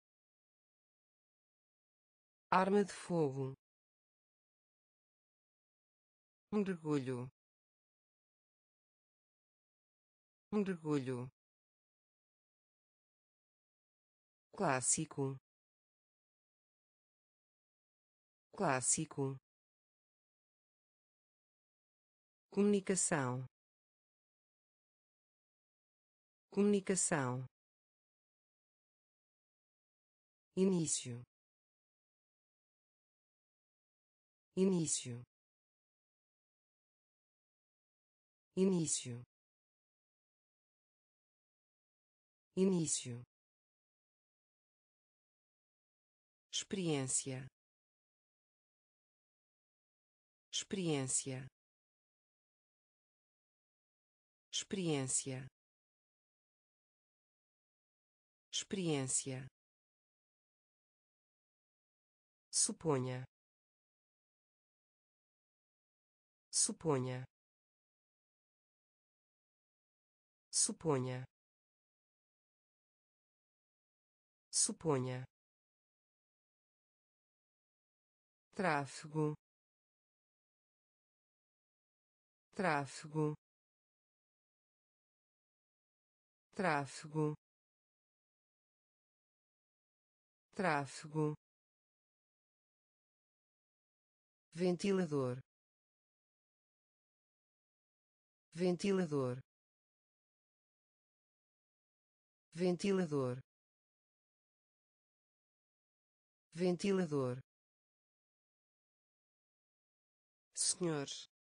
arma de fogo, mergulho, mergulho, clássico, clássico, comunicação, comunicação, início, início, início, início, experiência, experiência, experiência, experiência, suponha, suponha, suponha, suponha, tráfego, tráfego, tráfego, tráfego, ventilador, ventilador, ventilador, ventilador, senhor,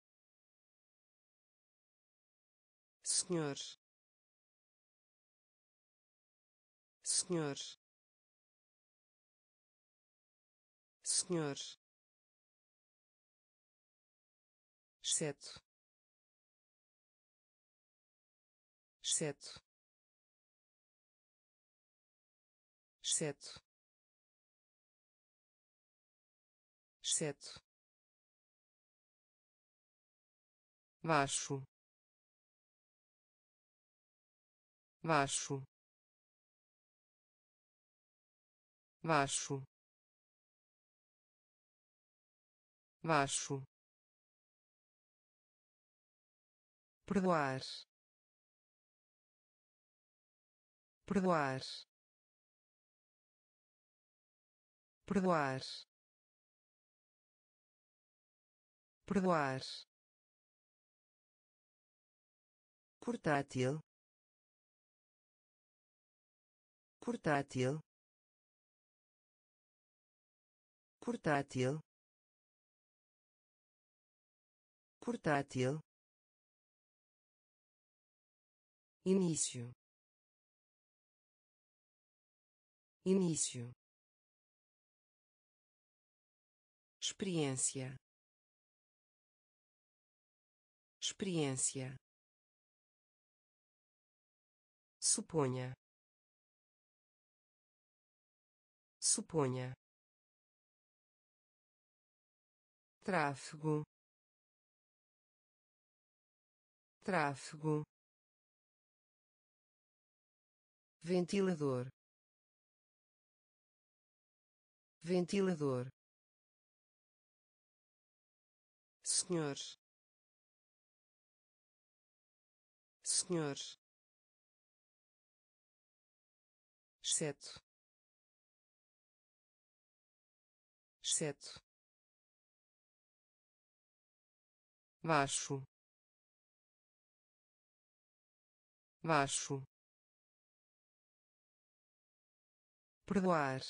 senhor, senhor, senhor, exceto, exceto, exceto, exceto, baixo, baixo, baixo, baixo, perdoar, perdoar, perdoar, perdoar, portátil, portátil, portátil, portátil, início, início, experiência, experiência, suponha, suponha, tráfego, tráfego, ventilador, ventilador, senhor, senhor, exceto, exceto, baixo, baixo, perdoar,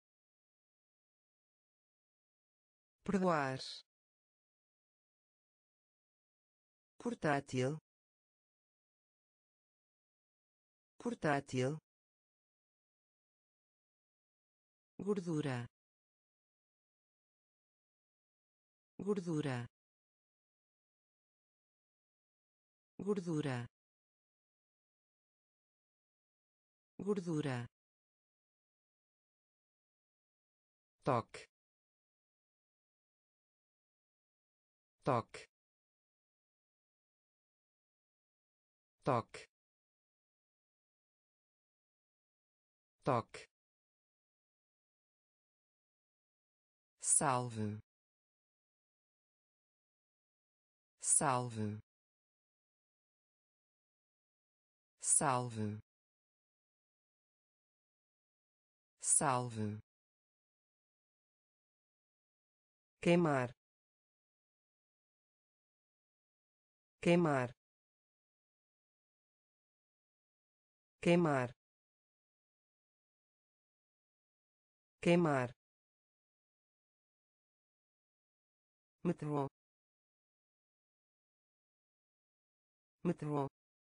perdoar, portátil, portátil, gordura, gordura, gordura, gordura, toque, toque, toque, toque, salve, salve, salve, salve, queimar, queimar, queimar, queimar, metrô, metrô,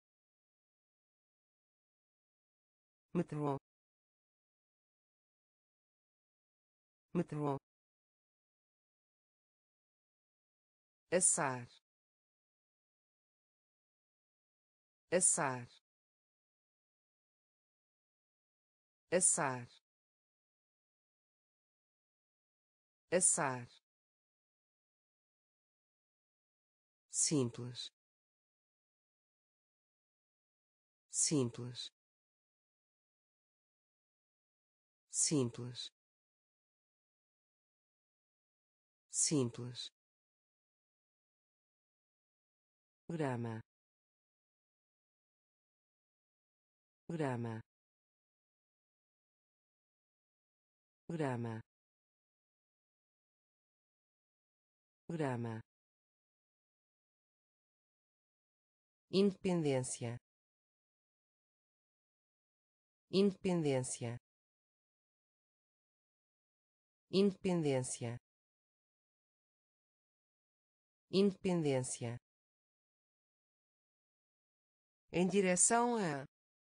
metrô, metrô, assar, assar, assar, assar, simples, simples, simples, simples, grama, grama, grama, grama, independência, independência, independência, independência, em direção a,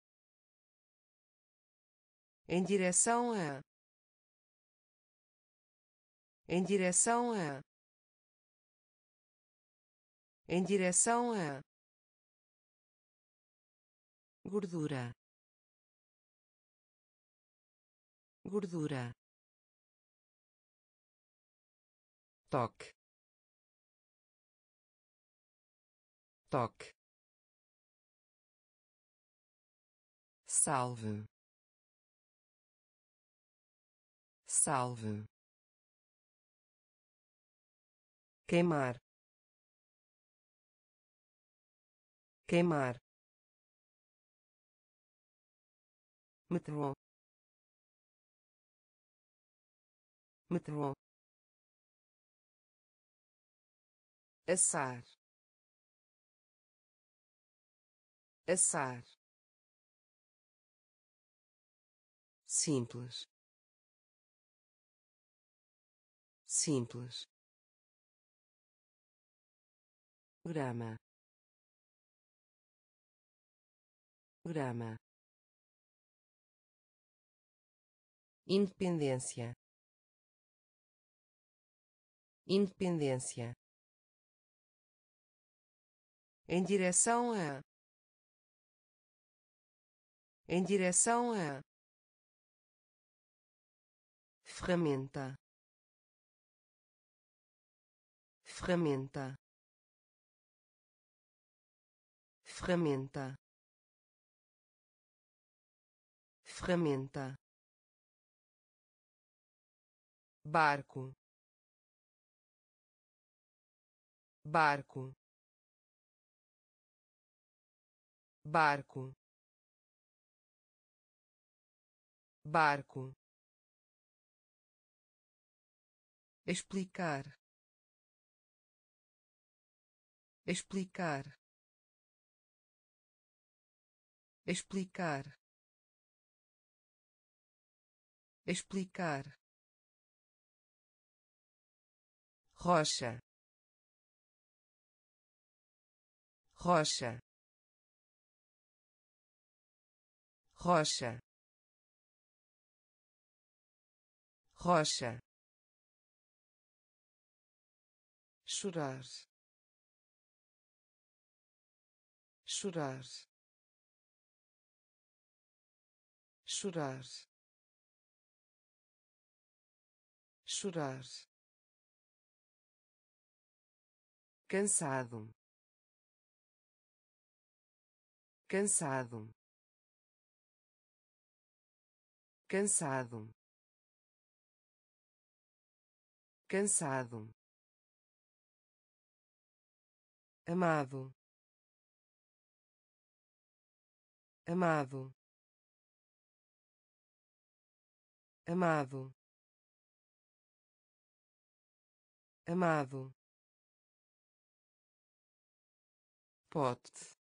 em direção a, em direção a, em direção a, gordura, gordura, toque, toque, salve, salve, queimar, queimar, metrô, metrô, assar, assar, simples, simples, grama, grama, independência, independência, em direção a, em direção a, ferramenta, ferramenta, ferramenta, ferramenta, barco, barco, barco, barco, explicar, explicar, explicar, explicar, rocha, rocha, rocha, rocha, chorar, chorar, chorar, chorar, cansado, cansado, cansado, cansado, amado, amado, amado, amado, pote,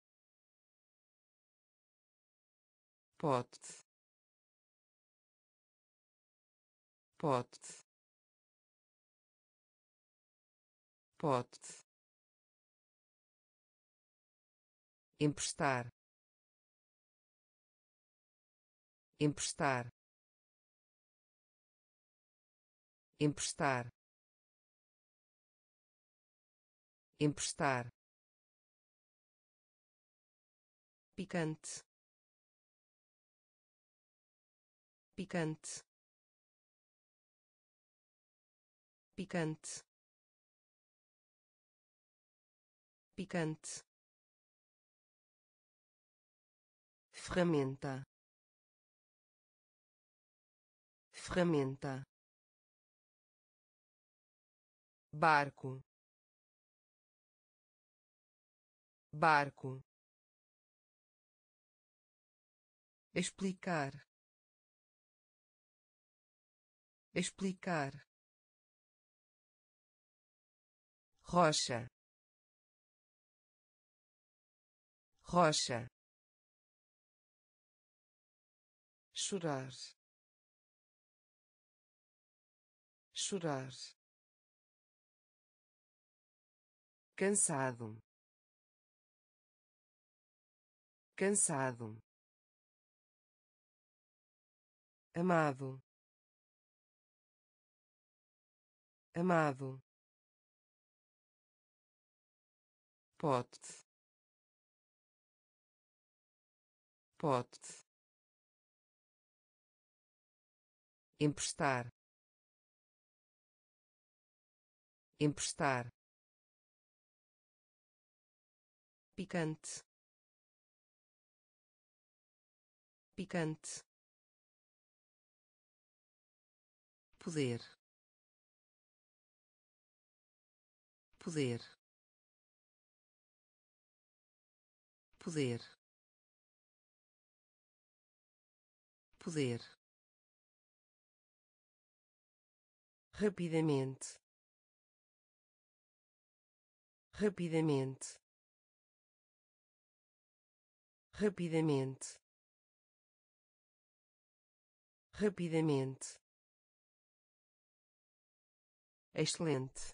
pote, pote, pote, emprestar, emprestar, emprestar, emprestar, picante, picante, picante, picante, ferramenta, ferramenta, barco, barco, explicar, explicar, rocha, rocha, chorar, chorar, cansado, cansado, amado, amado, pote, pote, emprestar, emprestar, picante, picante, poder, poder, poder, poder, rapidamente, rapidamente, rapidamente, rapidamente, excelente,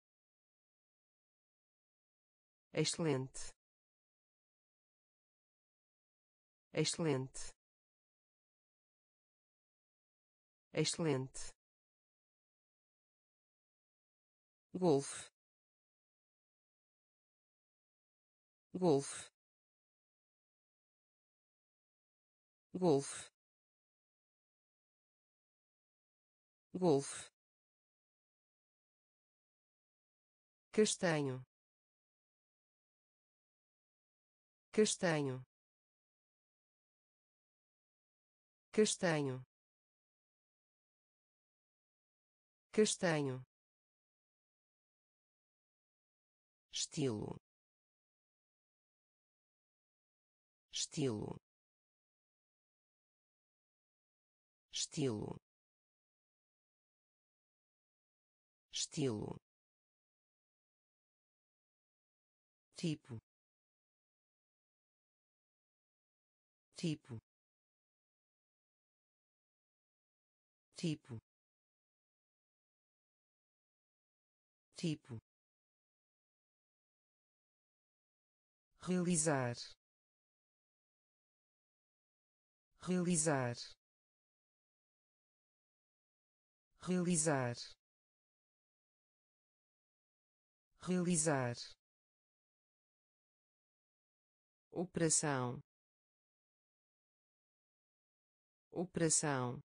excelente, excelente, excelente, golfe, golfe, golfe, golfe, castanho, castanho, castanho, castanho, estilo, estilo, estilo, estilo, tipo, tipo, tipo, tipo, realizar, realizar, realizar, realizar, operação, operação,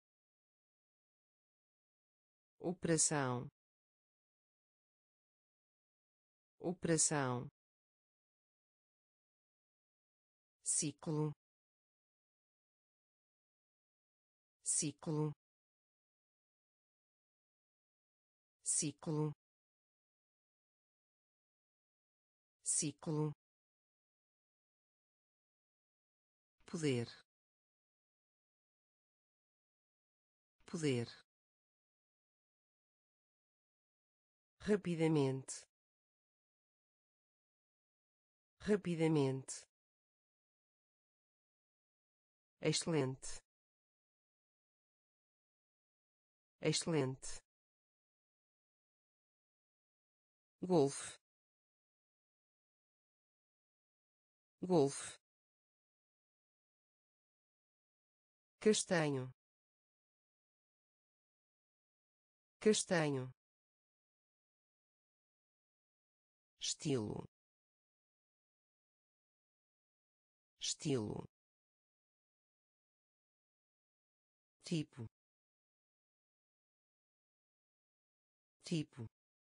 operação, operação, ciclo, ciclo, ciclo, ciclo, poder, poder, rapidamente, rapidamente, excelente, excelente, golfe, golfe, castanho, castanho, estilo, estilo, tipo, tipo,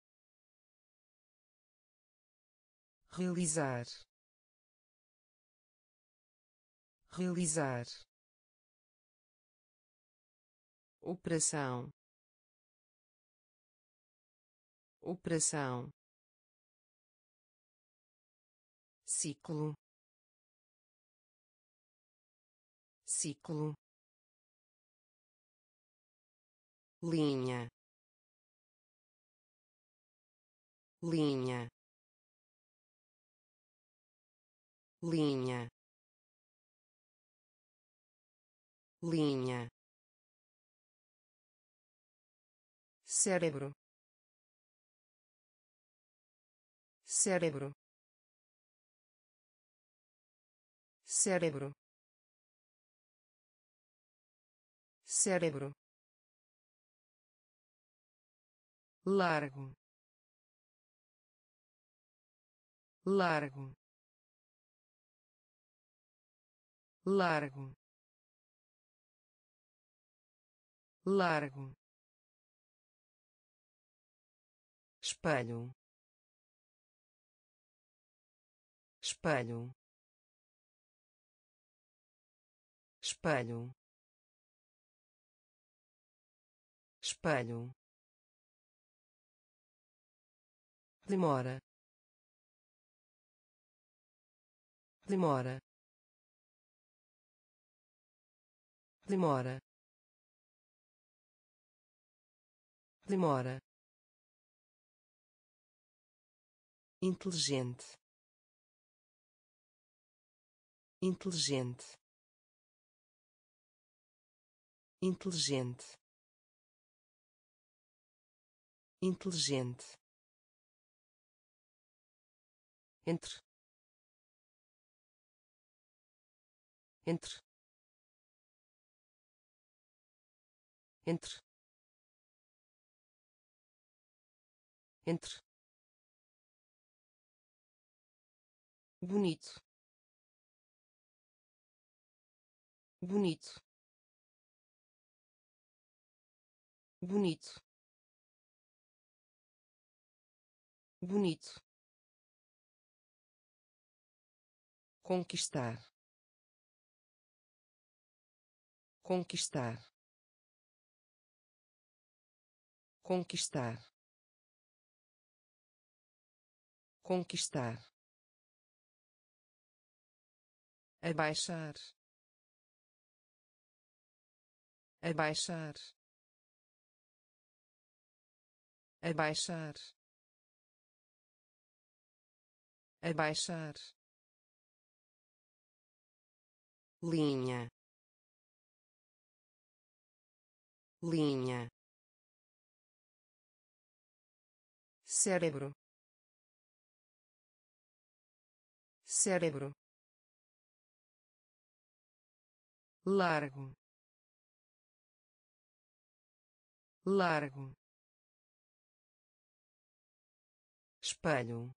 realizar, realizar, operação, operação, ciclo, ciclo, linha, linha, linha, linha, cérebro, cérebro, cérebro, cérebro, largo, largo, largo, largo, espelho, espelho, espelho, espelho, demora, demora, demora, demora, inteligente, inteligente, inteligente, inteligente, entre, entre, entre, entre, bonito, bonito, bonito, bonito, conquistar, conquistar, conquistar, conquistar, abaixar, abaixar, abaixar, abaixar, linha, linha, cérebro, cérebro, largo, largo, espelho,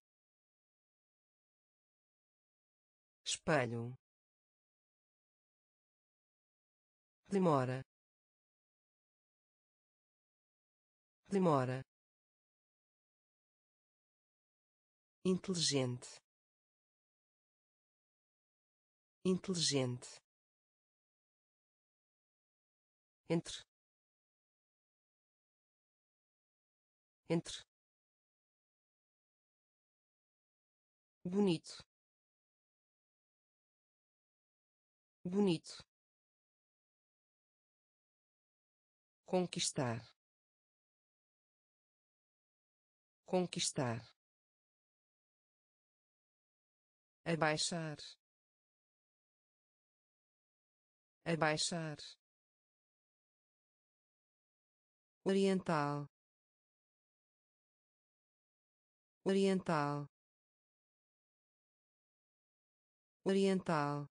espelho, demora, demora, inteligente, inteligente, entre, entre, bonito, bonito, conquistar, conquistar, abaixar, abaixar, oriental, oriental, oriental,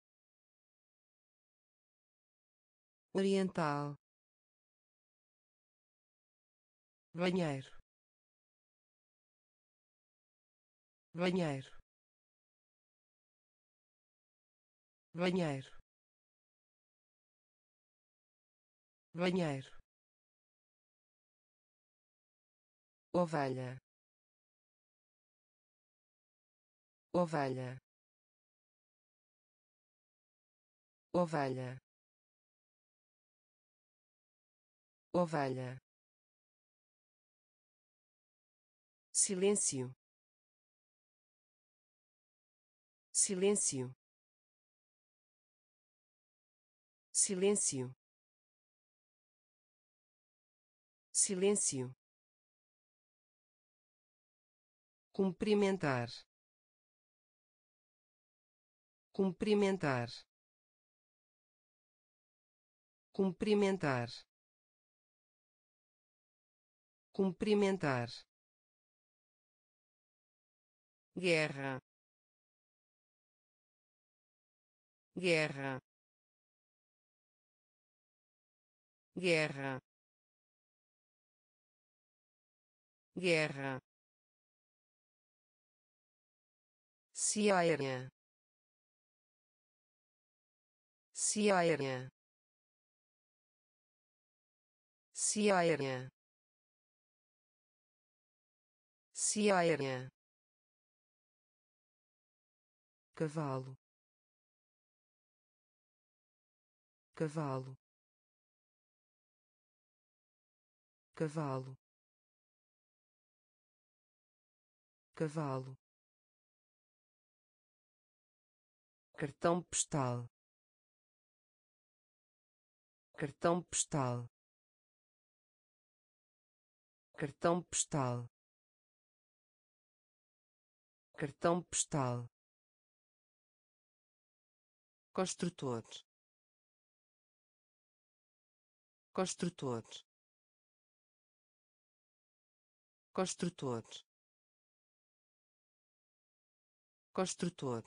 oriental, banheiro, banheiro, banheiro, banheiro, ovelha, ovelha, ovelha, ovelha, silêncio, silêncio, silêncio, silêncio, cumprimentar, cumprimentar, cumprimentar, cumprimentar, guerra, guerra, guerra, guerra, Ceará, Ceará, Ceará, Ceará, cavalo, cavalo, cavalo, cavalo, cartão postal, cartão postal, cartão postal, cartão postal, construtor, construtor, construtor, construtor,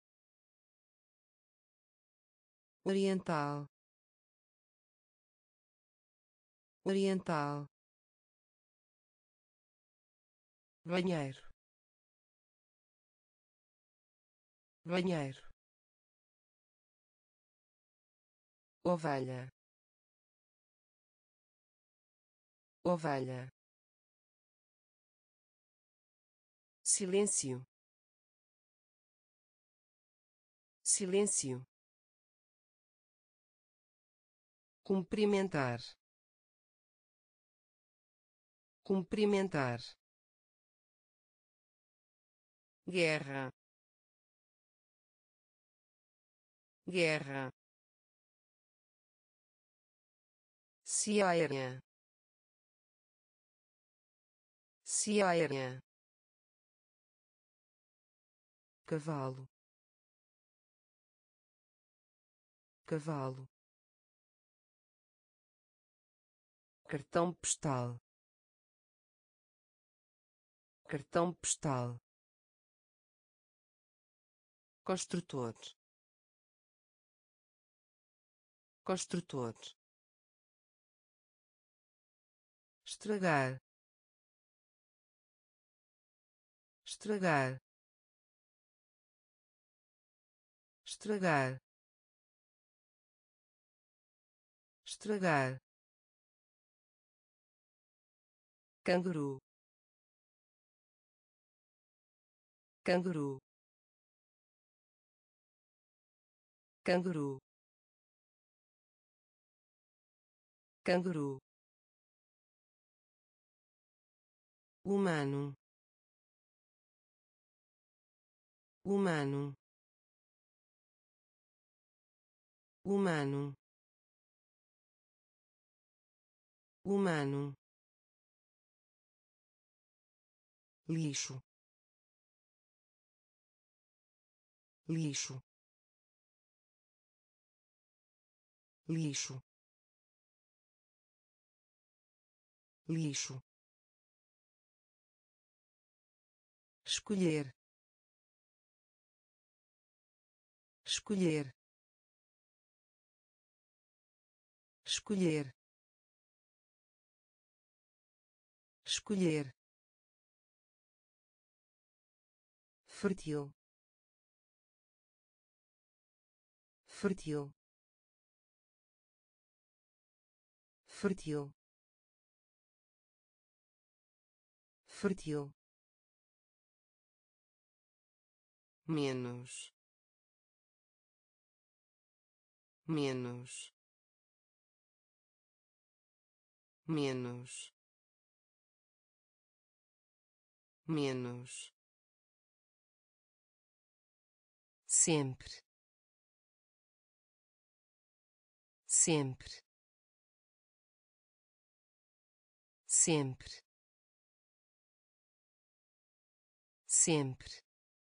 oriental, oriental, banheiro, banheiro, ovelha, ovelha, silêncio, silêncio, cumprimentar, cumprimentar, guerra, guerra, Ceará, Ceará, cavalo, cavalo, cartão postal, cartão postal, construtor, construtor, estragar, estragar, estragar, estragar, canguru, canguru, canguru, canguru, humano, humano, humano, humano, lixo, lixo, lixo, lixo, escolher, escolher, escolher, escolher, fértil, fértil, fértil, fértil, menos, menos, menos, menos, sempre, sempre, sempre, sempre,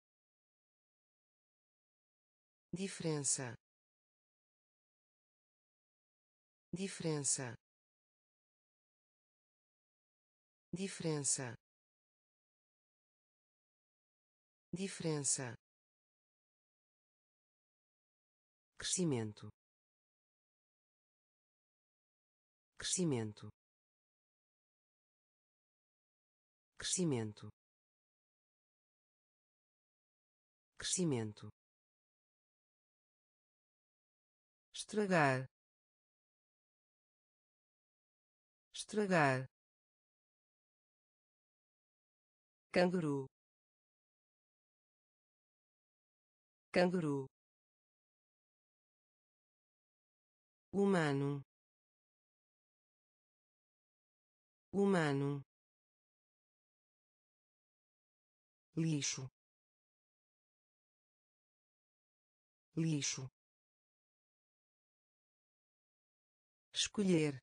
diferença, diferença, diferença, diferença, crescimento, crescimento, crescimento, crescimento, estragar, estragar, canguru, canguru, humano, humano, lixo, lixo, escolher,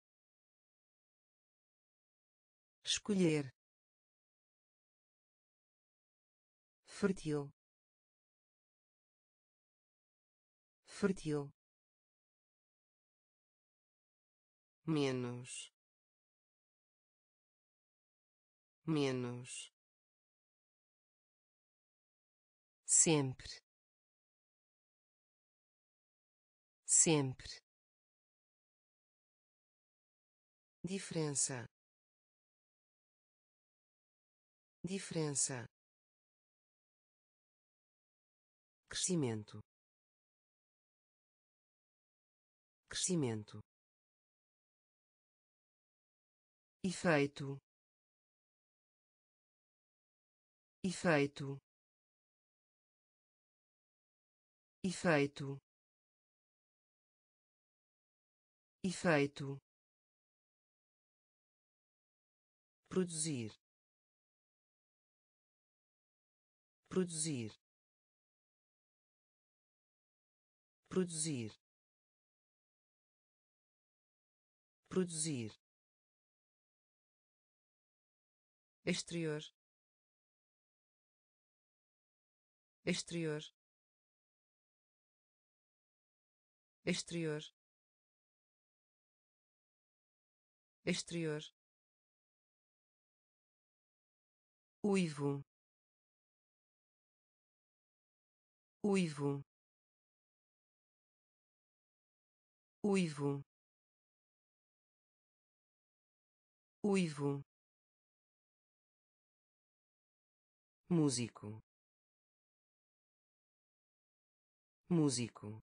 escolher, fértil, fértil, menos, menos, sempre, sempre, diferença, diferença, crescimento, crescimento, efeito, efeito, efeito, efeito, produzir, produzir, produzir, produzir, exterior, exterior, exterior, exterior, uivo, uivo, uivo, uivo, músico, músico,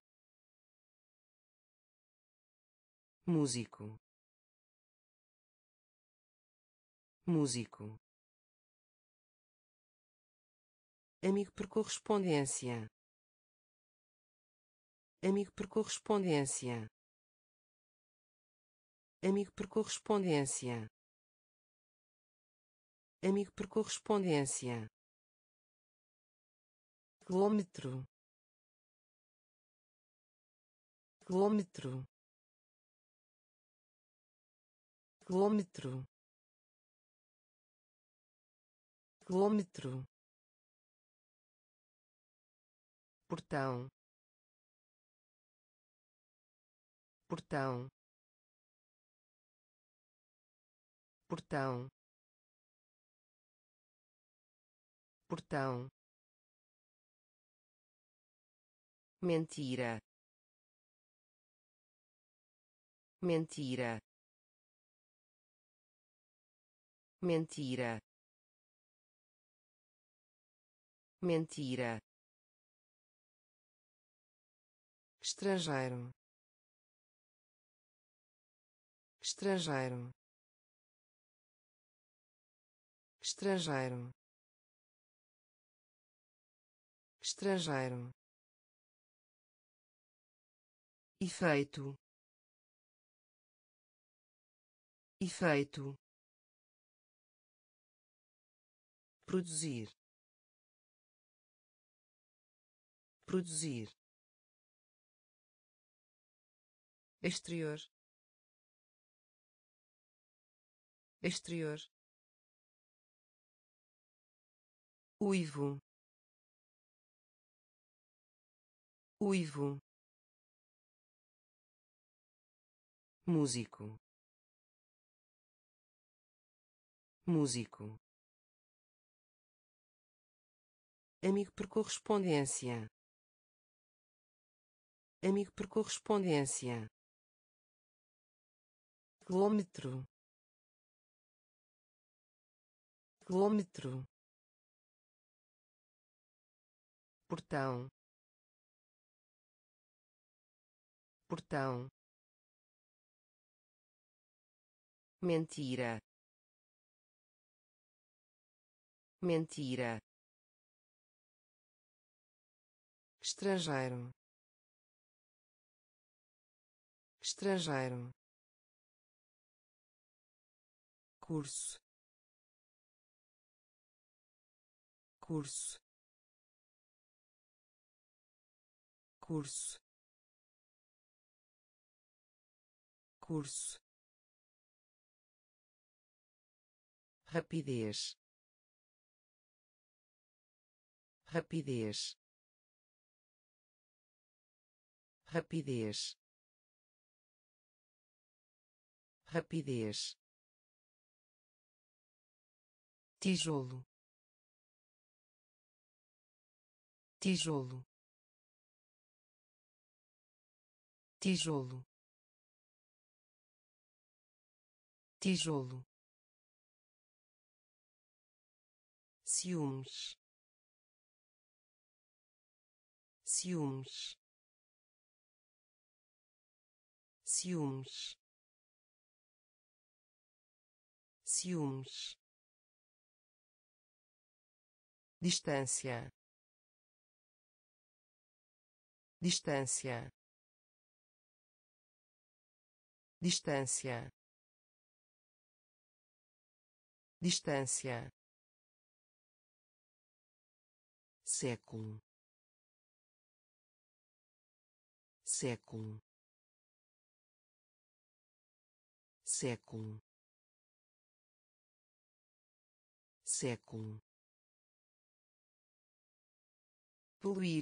músico, músico, amigo por correspondência, amigo por correspondência, amigo por correspondência, amigo por correspondência, quilômetro, quilômetro, quilômetro, quilômetro, portão, portão, portão, portão, mentira, mentira, mentira, mentira, estrangeiro, estrangeiro, estrangeiro, estrangeiro, efeito, efeito, produzir, produzir, exterior, exterior, uivo, uivo, músico, músico, amigo por correspondência, amigo por correspondência, quilômetro, quilômetro, portão, portão, mentira, mentira, estrangeiro, estrangeiro, curso, curso, curso, curso, rapidez, rapidez, rapidez, rapidez, tijolo, tijolo, tijolo, tijolo, ciúmes, ciúmes, ciúmes, ciúmes, distância, distância, distância, distância, século, século, século, século, poluir,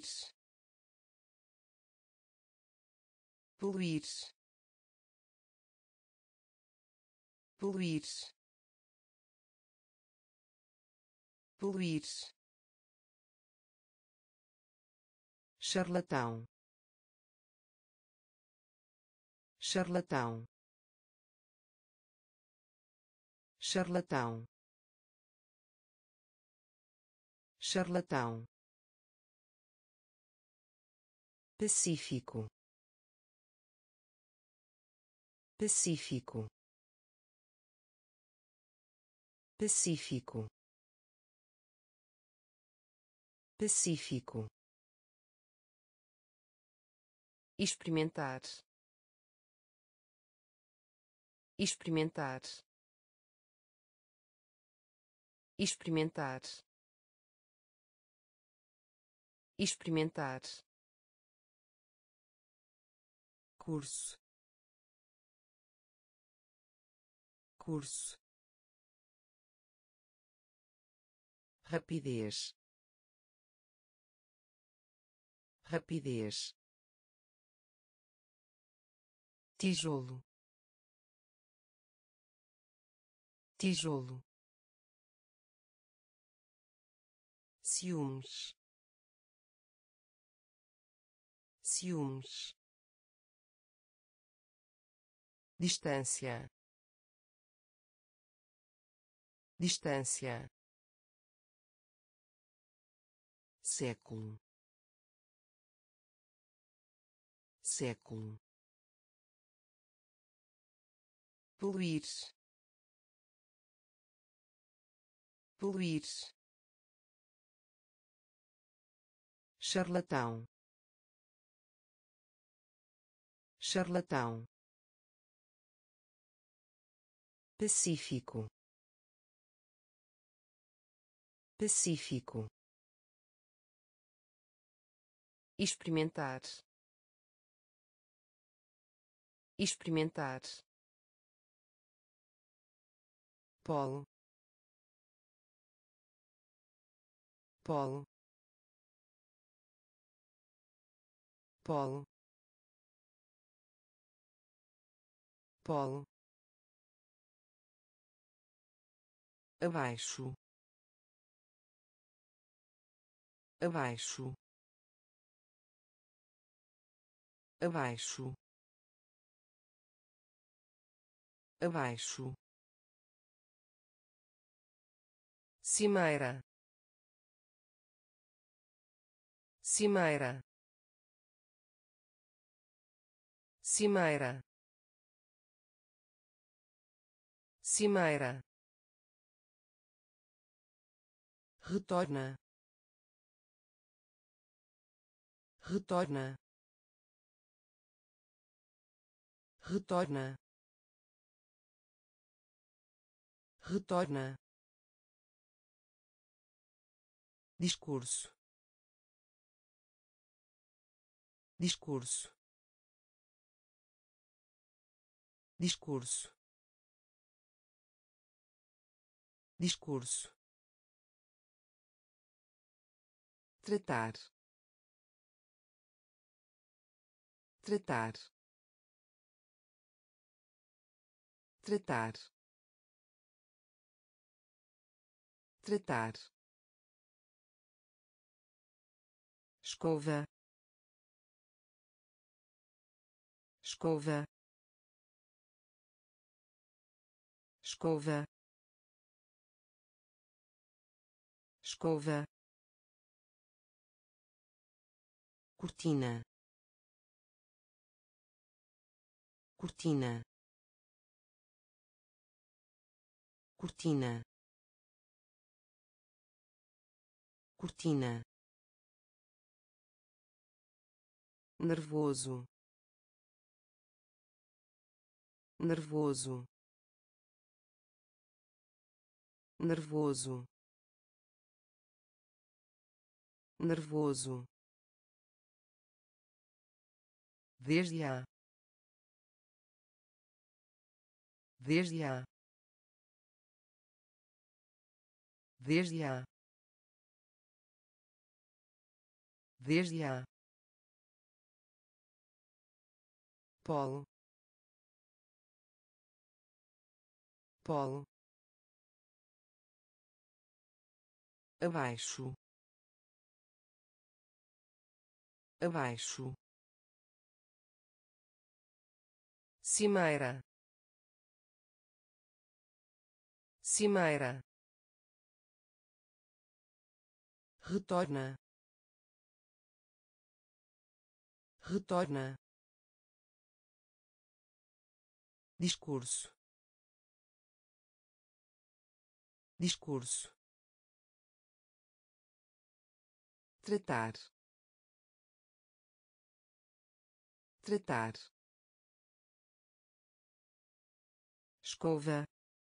poluir, poluir, poluir, charlatão, charlatão, charlatão, charlatão, pacífico, pacífico, pacífico, pacífico, experimentar, experimentar, experimentar, experimentar, curso, curso, rapidez, rapidez, tijolo, tijolo, ciúmes, ciúmes, distância, distância, século, século, poluir, poluir, charlatão, charlatão, pacífico, pacífico, experimentar, experimentar, polo, polo, polo, polo, abaixo, abaixo, abaixo, abaixo, cimeira, cimeira, cimeira, cimeira, retorna, retorna, retorna, retorna, discurso, discurso, discurso, discurso, tratar, tratar, tratar, tratar, escova, escova, escova, escova, cortina, cortina, cortina, cortina, nervoso, nervoso, nervoso, nervoso, desde a, desde a, desde a, desde a, polo, polo, abaixo, abaixo, cimeira, cimeira, retorna, retorna, discurso, discurso, tratar, tratar, escova,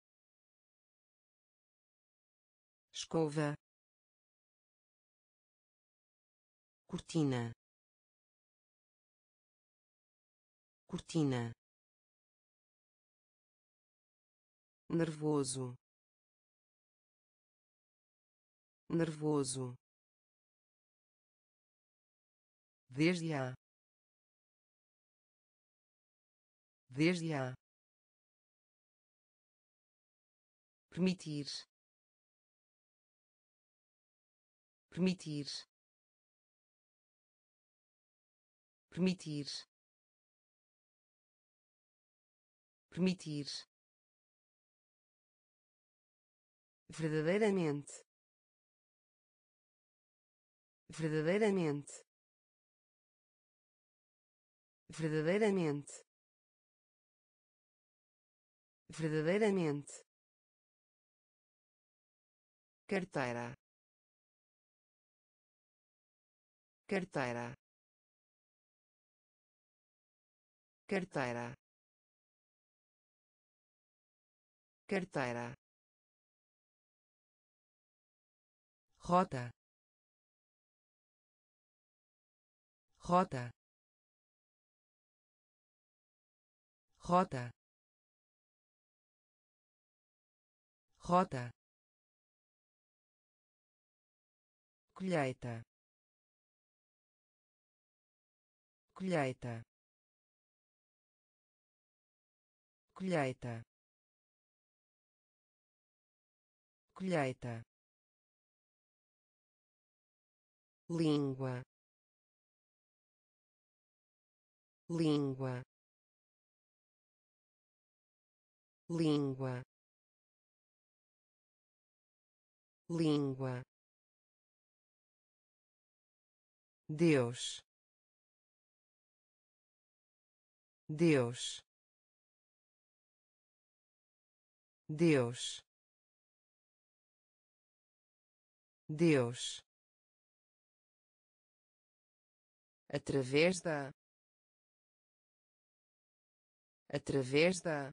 escova, cortina, cortina, nervoso, nervoso, desde a, desde a, permitir, permitir, permitir, permitir, verdadeiramente, verdadeiramente, verdadeiramente, verdadeiramente, carteira, carteira, carteira, carteira, rota, rota, rota, rota, colheita, colheita, colheita, colheita, língua, língua, língua, língua, Deus, Deus, Deus, Deus, através da, através da,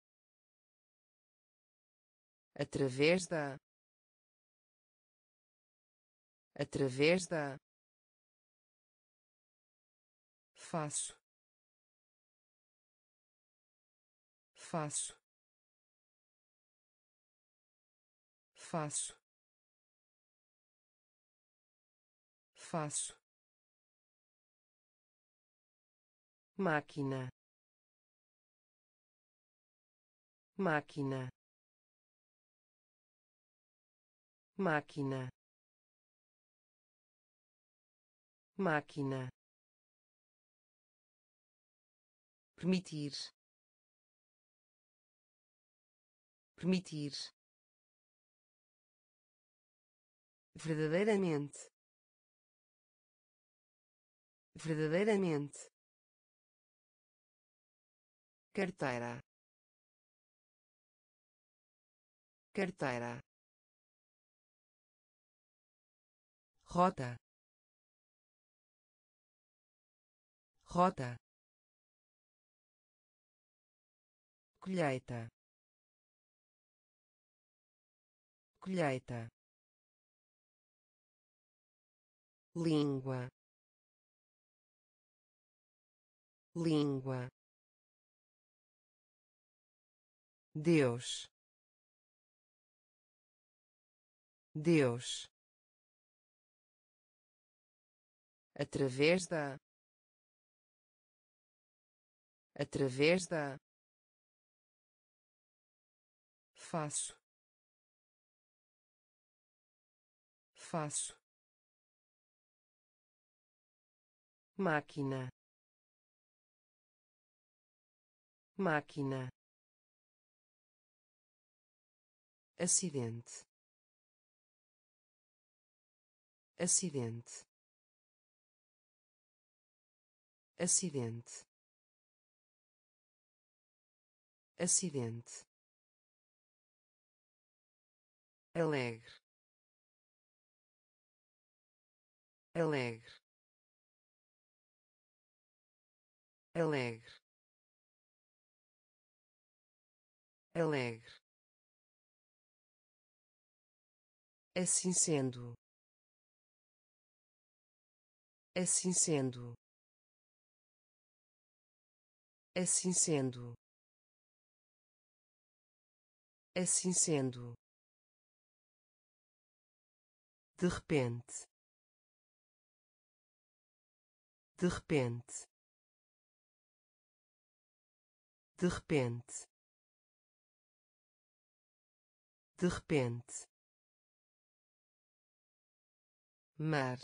através da, através da, faço, faço, faço, faço, máquina, máquina, máquina, máquina, permitir, permitir, verdadeiramente, verdadeiramente, carteira, carteira, rota, rota, colheita, colheita, língua, língua, Deus, Deus, através da, através da, faço, faço, máquina, máquina, acidente, acidente, acidente, acidente, alegre, alegre, alegre, alegre, assim sendo, assim sendo, assim sendo, assim sendo, de repente, de repente, de repente, de repente, mar,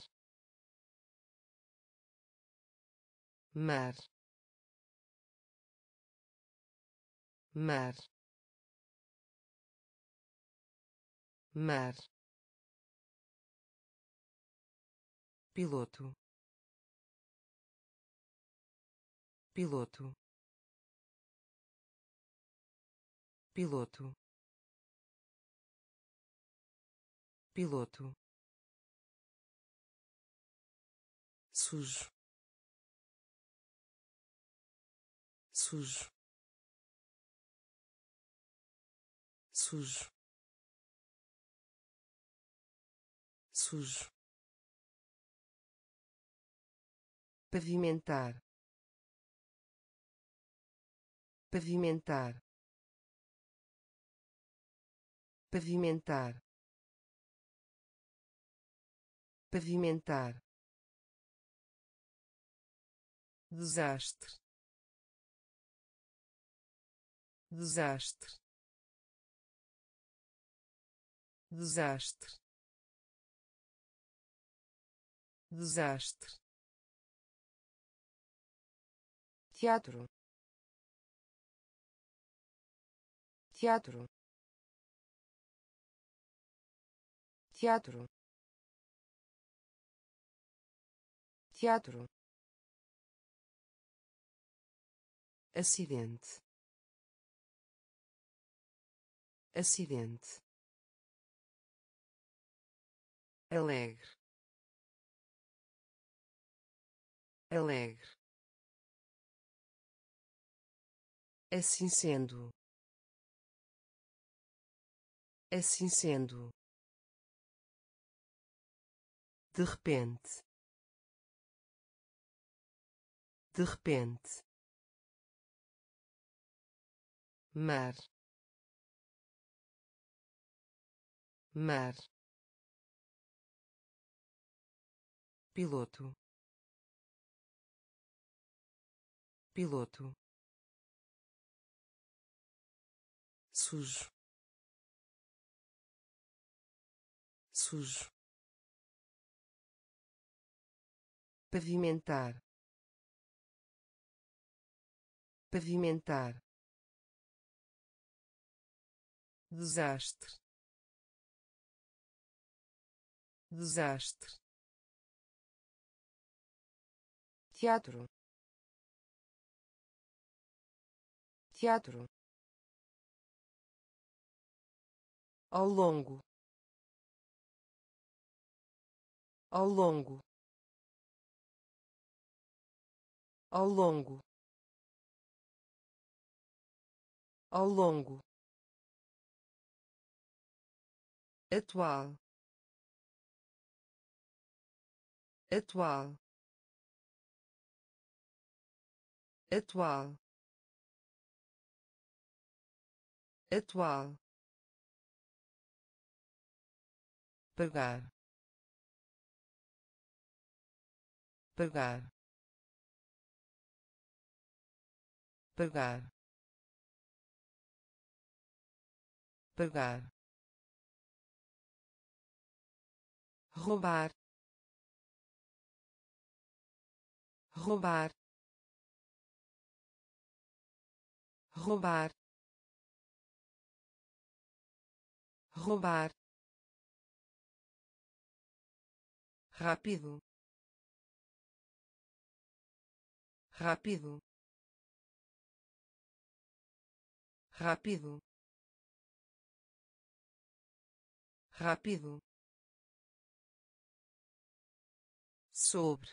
mar, mar, mar, piloto, piloto, piloto, piloto, sujo, sujo, sujo, sujo, pavimentar, pavimentar, pavimentar, pavimentar, desastre, desastre, desastre, desastre, teatro, teatro, teatro, teatro, acidente, acidente, alegre, alegre, assim sendo, assim sendo, de repente, de repente, mar, mar, piloto, piloto, sujo, sujo, pavimentar, pavimentar, desastre, desastre, teatro, teatro, ao longo, ao longo, ao longo, ao longo, atual, atual, atual, atual, pagar, pagar, pagar, pagar, roubar, roubar, roubar, roubar, rápido, rápido, rápido, rápido, sobre,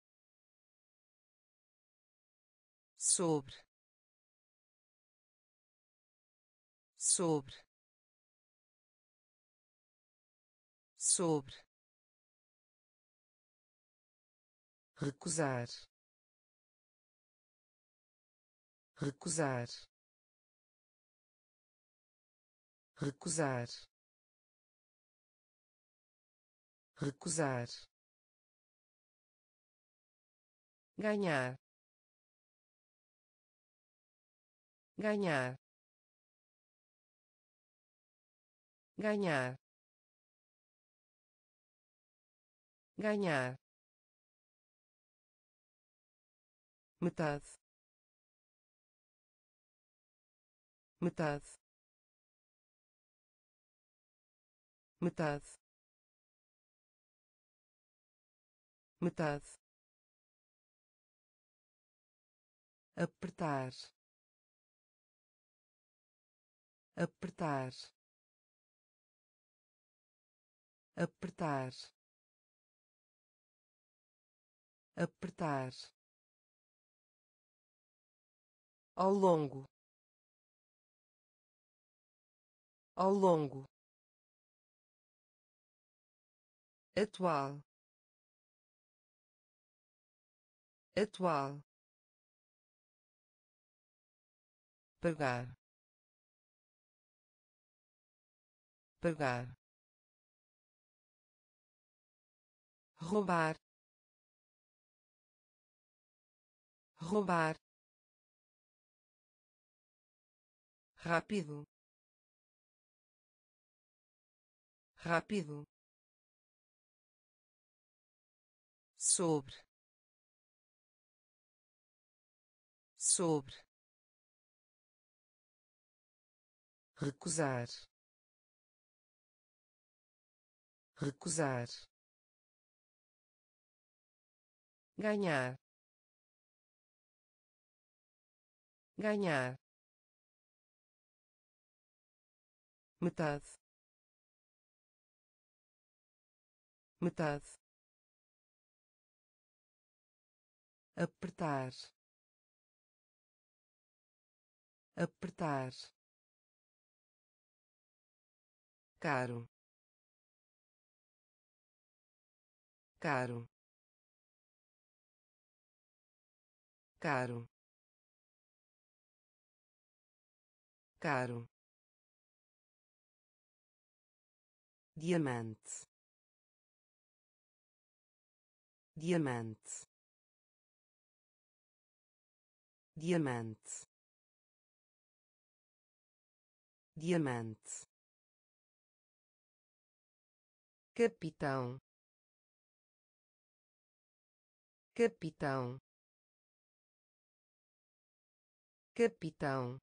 sobre, sobre, sobre, recusar, recusar, recusar, recusar, ganhar, ganhar, ganhar, ganhar, metade, metade, metade, metade, apertar, apertar, apertar, apertar, ao longo, ao longo, atual, atual, pagar, pagar, roubar, roubar, rápido, rápido, sobre, sobre, recusar, recusar, ganhar, ganhar, metade, metade, apertar, apertar, caro, caro, caro, caro, diamante, diamante, diamante, diamante, capitão, capitão, capitão,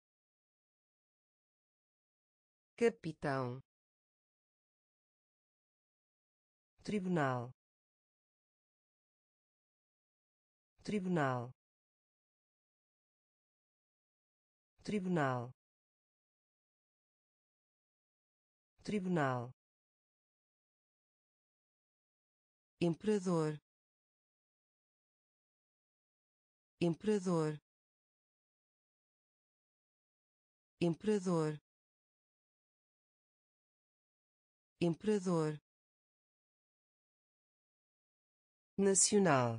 capitão, tribunal, tribunal, tribunal, tribunal, imperador, imperador, imperador, imperador, nacional,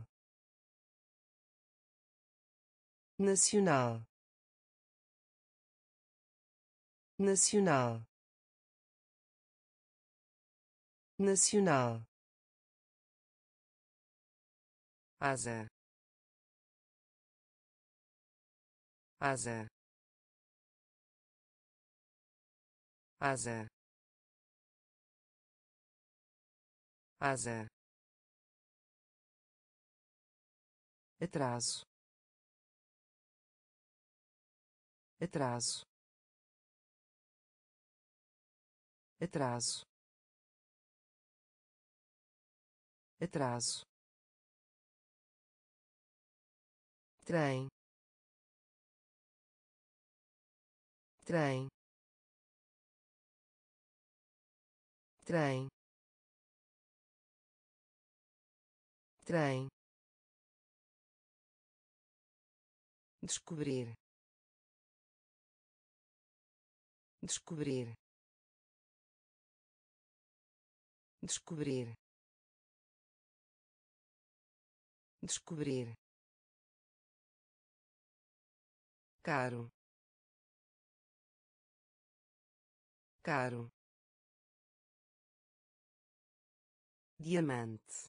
nacional, nacional, nacional, asa, asa, asa, asa, atraso, atraso, atraso, atraso, trem, trem, trem, trem, descobrir, descobrir, descobrir, descobrir, caro, caro, diamante,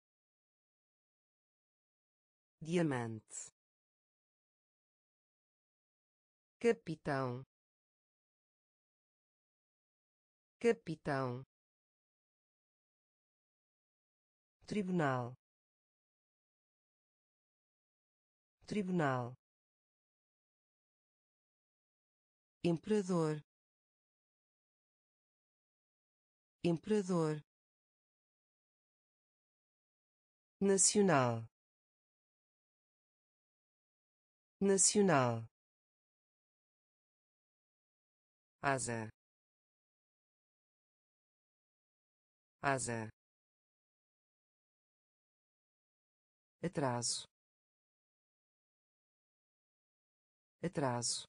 diamante, capitão, capitão, tribunal, tribunal, imperador, imperador, nacional, nacional, asa, asa, atraso, atraso,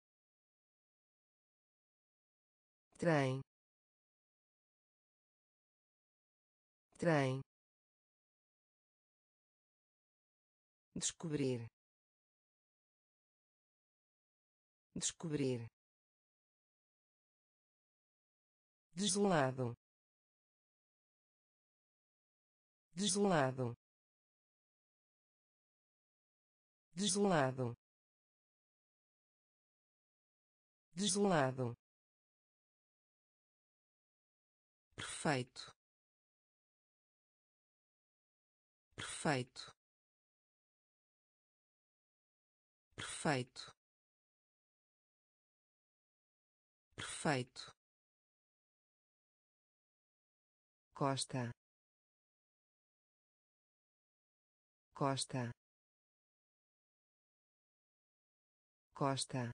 trem, trem, descobrir, descobrir, desolado, desolado, desolado, desolado, perfeito, perfeito, perfeito, perfeito, costa, costa, costa,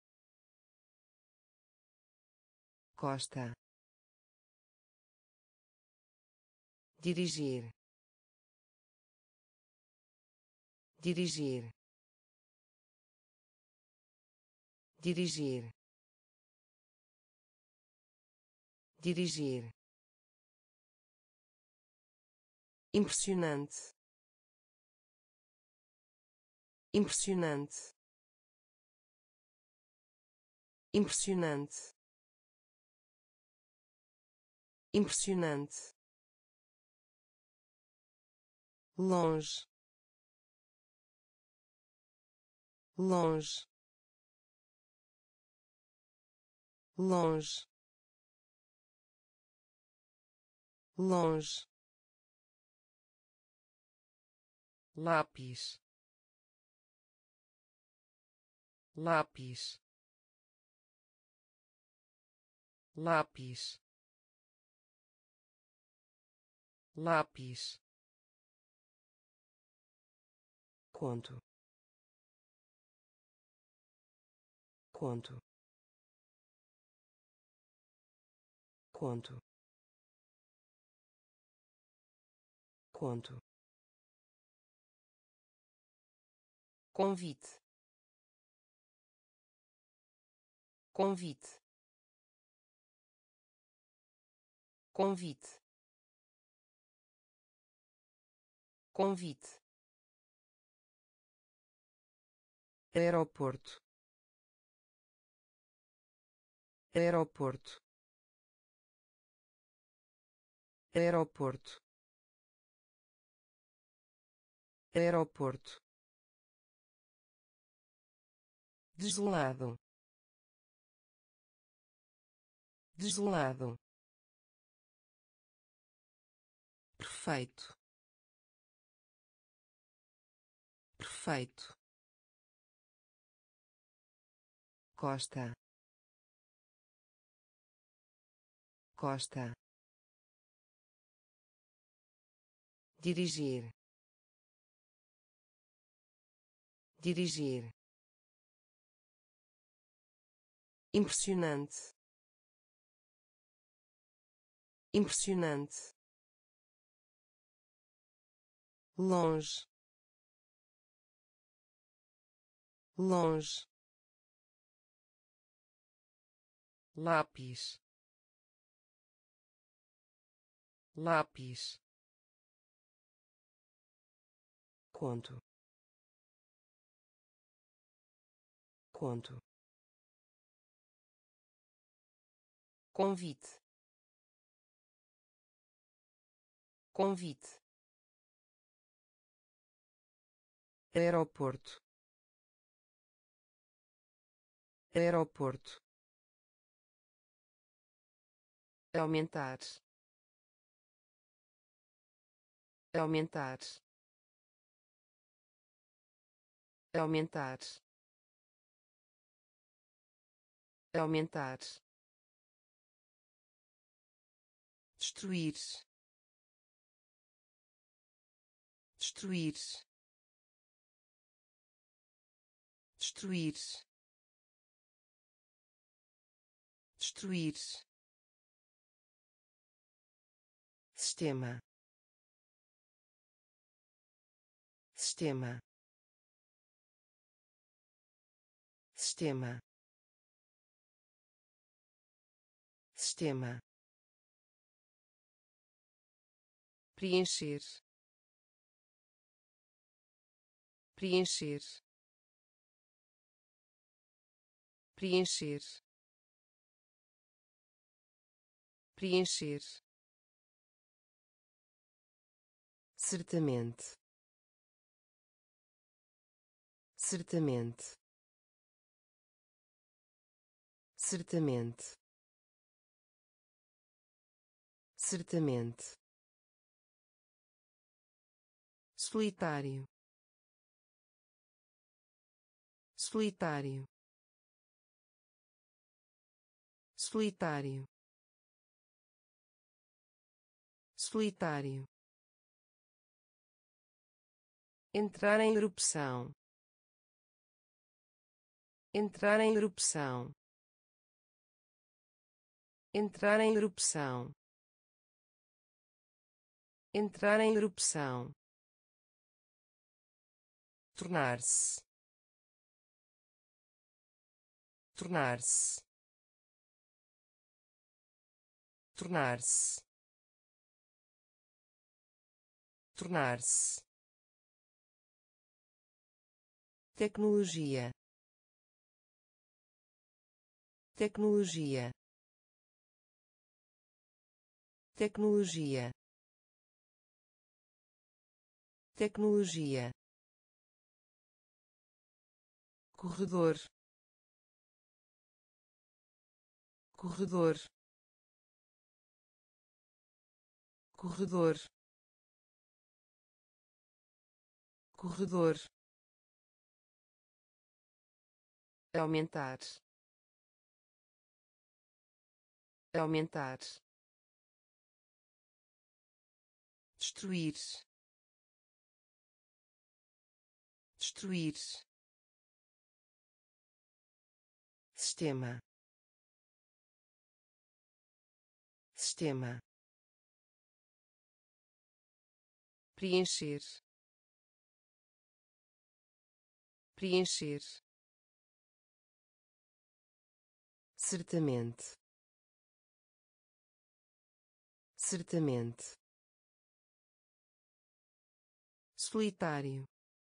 costa, dirigir, dirigir, dirigir, dirigir, impressionante, impressionante, impressionante, impressionante, longe, longe, longe, longe, lápis, lápis, lápis, lápis, conto, conto, conto, conto, convite, convite, convite, convite, aeroporto, aeroporto, aeroporto, aeroporto, desolado, desolado, perfeito, perfeito, costa, costa, dirigir, dirigir, impressionante, impressionante, longe, longe, lápis, lápis, conto, conto, convite, convite, aeroporto, aeroporto, aumentar, aumentar, aumentar, aumentar, destruir, destruir, destruir, destruir, sistema, sistema, sistema, sistema, preencher, preencher, preencher, preencher, certamente, certamente, certamente, certamente, solitário, solitário, solitário, solitário, entrar em erupção, entrar em erupção, entrar em erupção, entrar em erupção, tornar-se, tornar-se, tornar-se, tornar-se, tecnologia, tecnologia, tecnologia, tecnologia, corredor, corredor, corredor, corredor, aumentar, aumentar, destruir, destruir, sistema, sistema, preencher, preencher, certamente, certamente, solitário,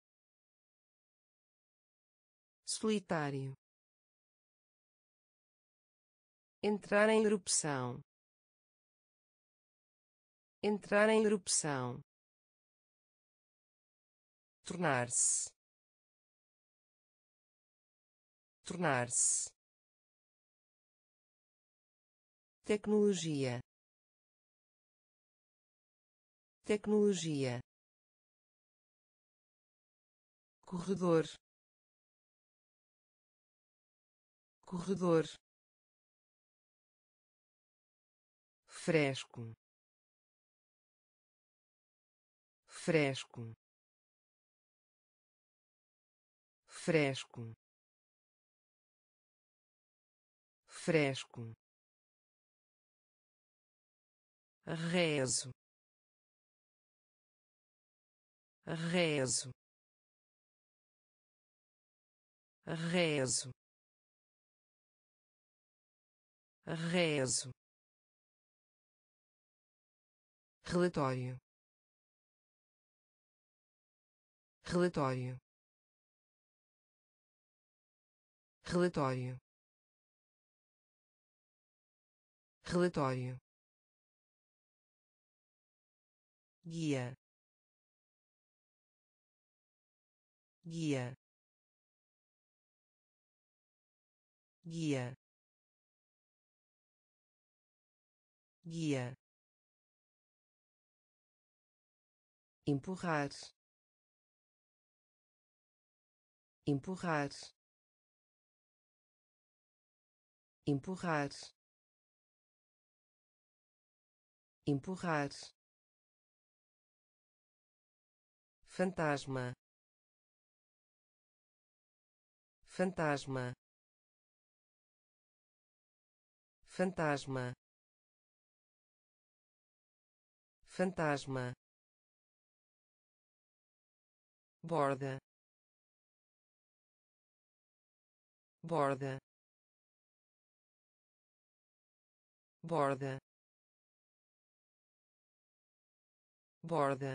solitário, entrar em erupção, entrar em erupção, tornar-se, tornar-se, tecnologia, tecnologia, corredor, corredor, fresco, fresco, fresco, fresco, rezo, rezo, rezo, rezo, relatório, relatório, relatório, relatório, guia, guia, guia, guia, empurrar, empurrar, empurrar, empurrar, fantasma, fantasma, fantasma, fantasma, borda, borda, borda, borda,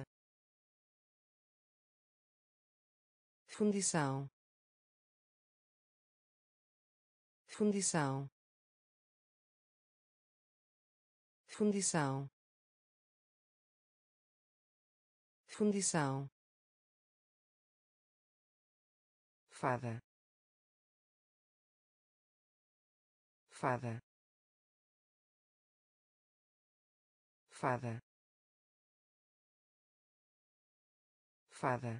fundição, fundição, fundição, fundição, fada, fada, fada, fada,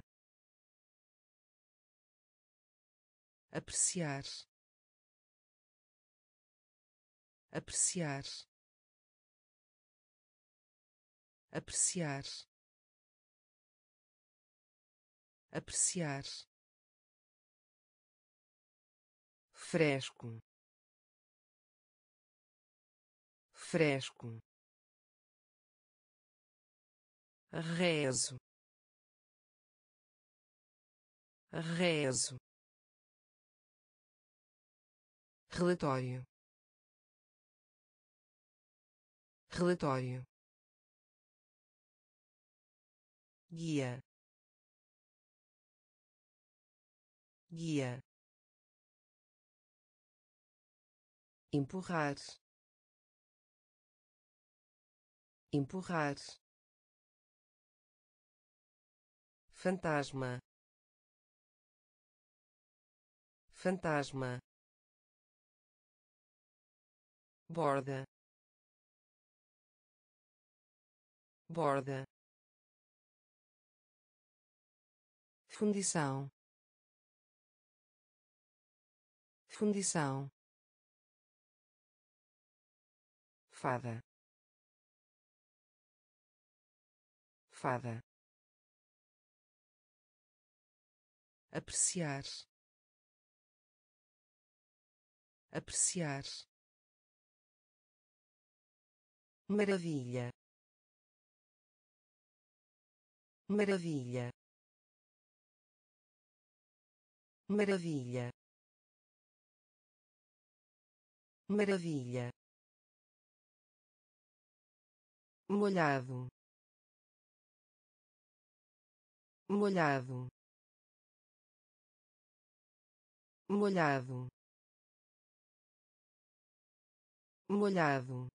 apreciar, apreciar, apreciar, apreciar, fresco, fresco, rezo, rezo, relatório, relatório, guia, guia, empurrar, empurrar, fantasma, fantasma, borda, borda, fundição, fundição, fada, fada, apreciar, apreciar, maravilha, maravilha, maravilha, maravilha, molhado, molhado, molhado, molhado,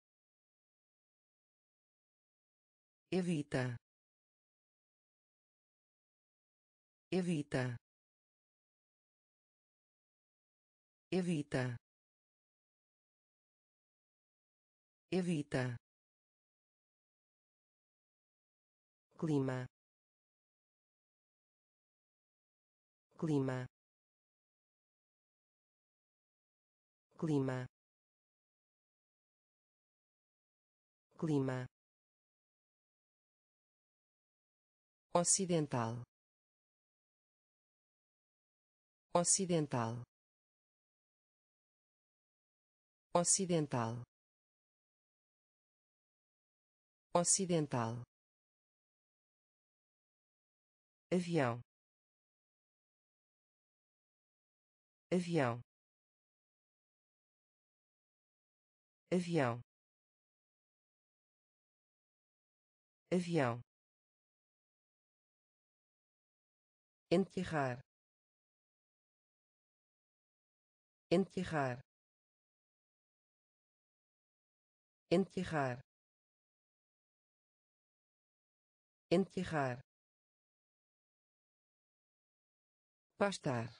evita, evita, evita, evita, clima, clima, clima, clima, ocidental, ocidental, ocidental, ocidental, avião, avião, avião, avião, enterrar, enterrar, enterrar, enterrar, pastar,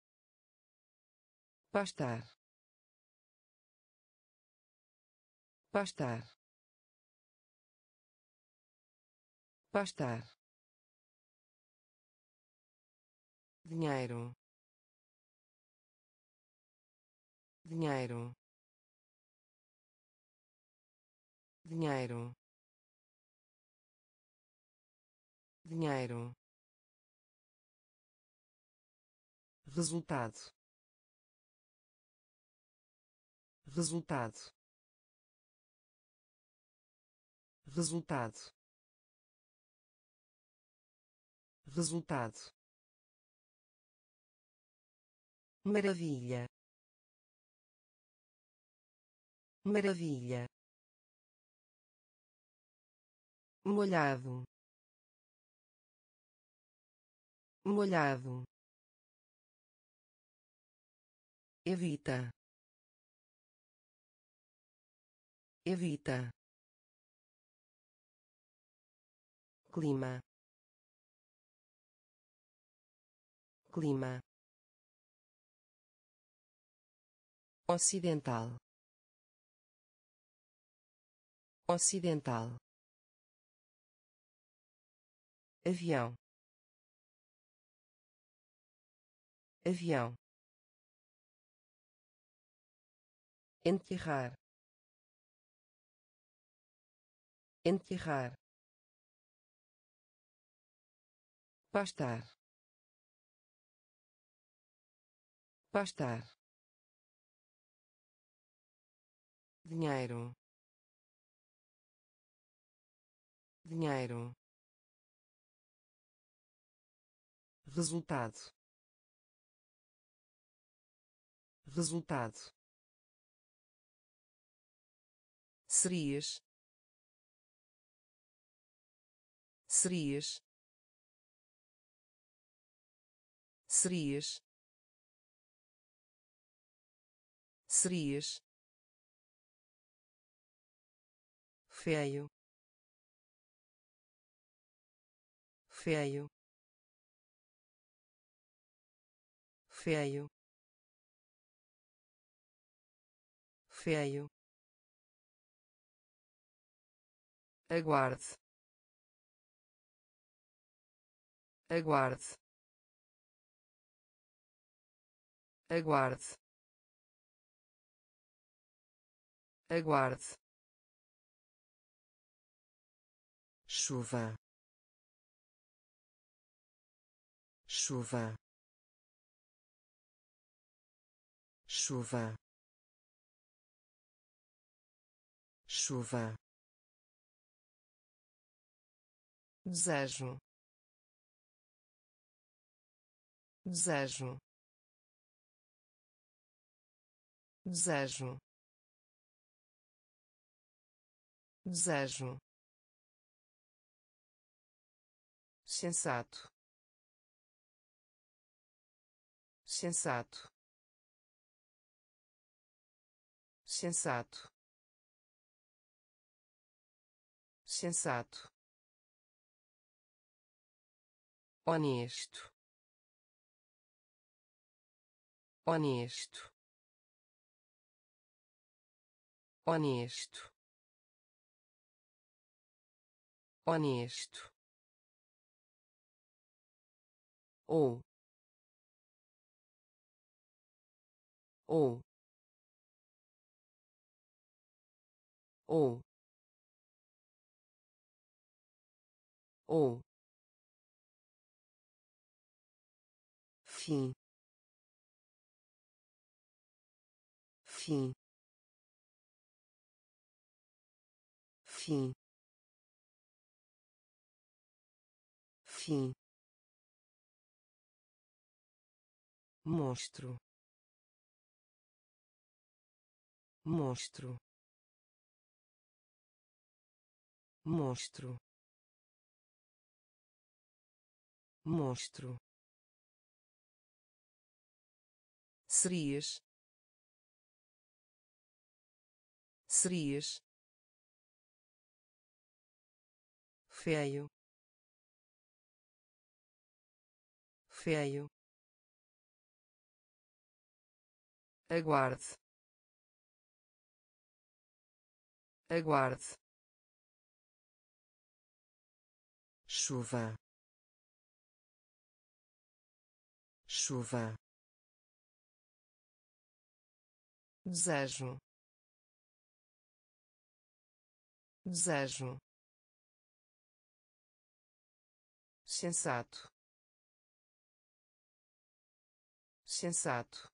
pastar, pastar, pastar, dinheiro, dinheiro, dinheiro, dinheiro, resultado, resultado, resultado, resultado, maravilha, maravilha, molhado, molhado, evita, evita, clima, clima, ocidental, ocidental, avião, avião, enterrar, enterrar, pastar, pastar, dinheiro, dinheiro, resultado, resultado, serias, serias, serias, serias, feio, feio, feio, feio, aguarde, aguarde, aguarde, aguarde, chuva, chuva, chuva, chuva, desejo, desejo, desejo, desejo, sensato, sensato, sensato, sensato, honesto, honesto, honesto, honesto, ou, ou, ou, ou, fim, fim, fim, fim, monstro, monstro, monstro, monstro, serias, serias, feio, feio, aguarde, aguarde, chuva, chuva, desejo, desejo, sensato, sensato,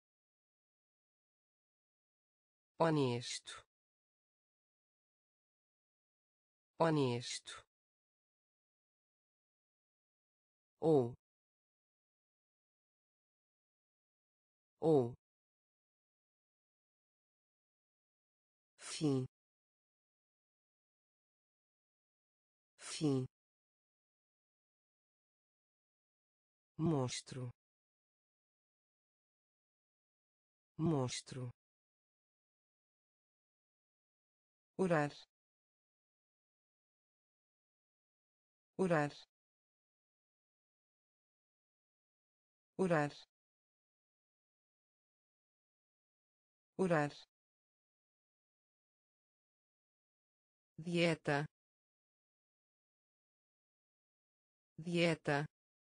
honesto, honesto, ou ou fim, fim, monstro, monstro, orar, orar, orar, orar, dieta, dieta,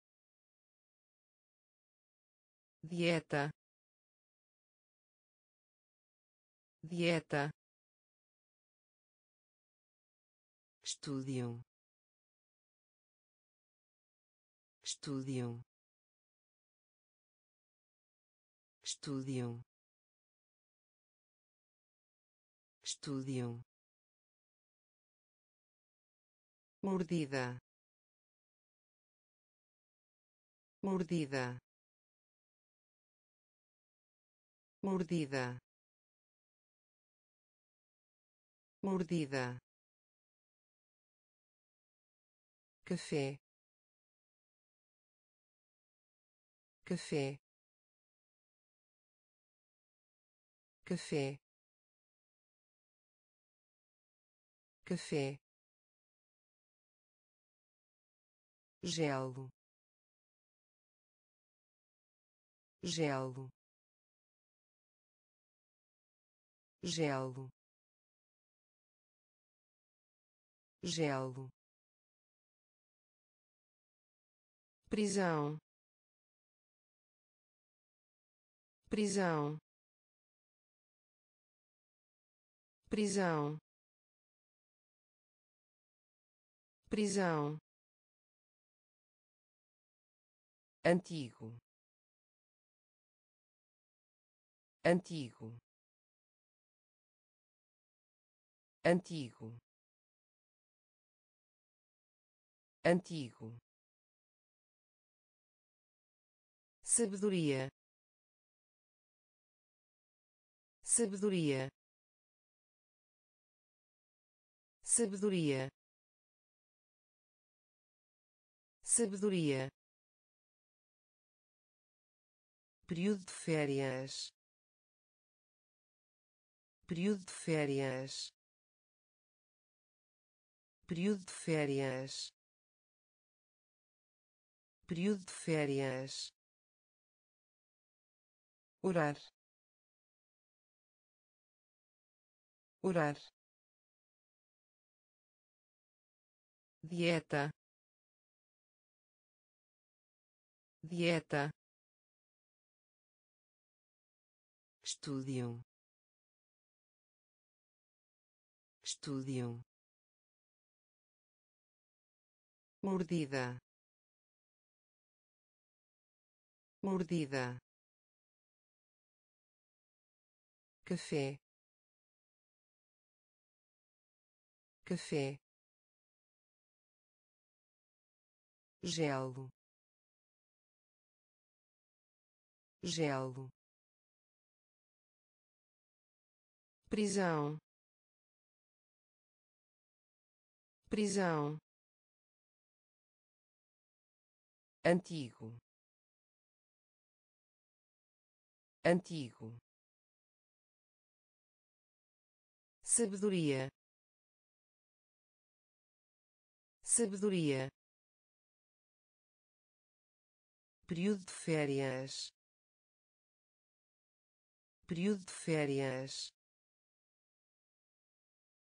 dieta, dieta, estúdio, estúdio, estúdio, estúdio, mordida, mordida, mordida, mordida, café, café, café, café, gelo, gelo, gelo, gelo, prisão, prisão, prisão, prisão, antigo, antigo, antigo, antigo, sabedoria, sabedoria, sabedoria, sabedoria, período de férias, período de férias, período de férias, período de férias, orar, orar, dieta, dieta, estúdio, estúdio, mordida, mordida, café, café, gelo, gelo, prisão, prisão, antigo, antigo, sabedoria, sabedoria, período de férias, período de férias,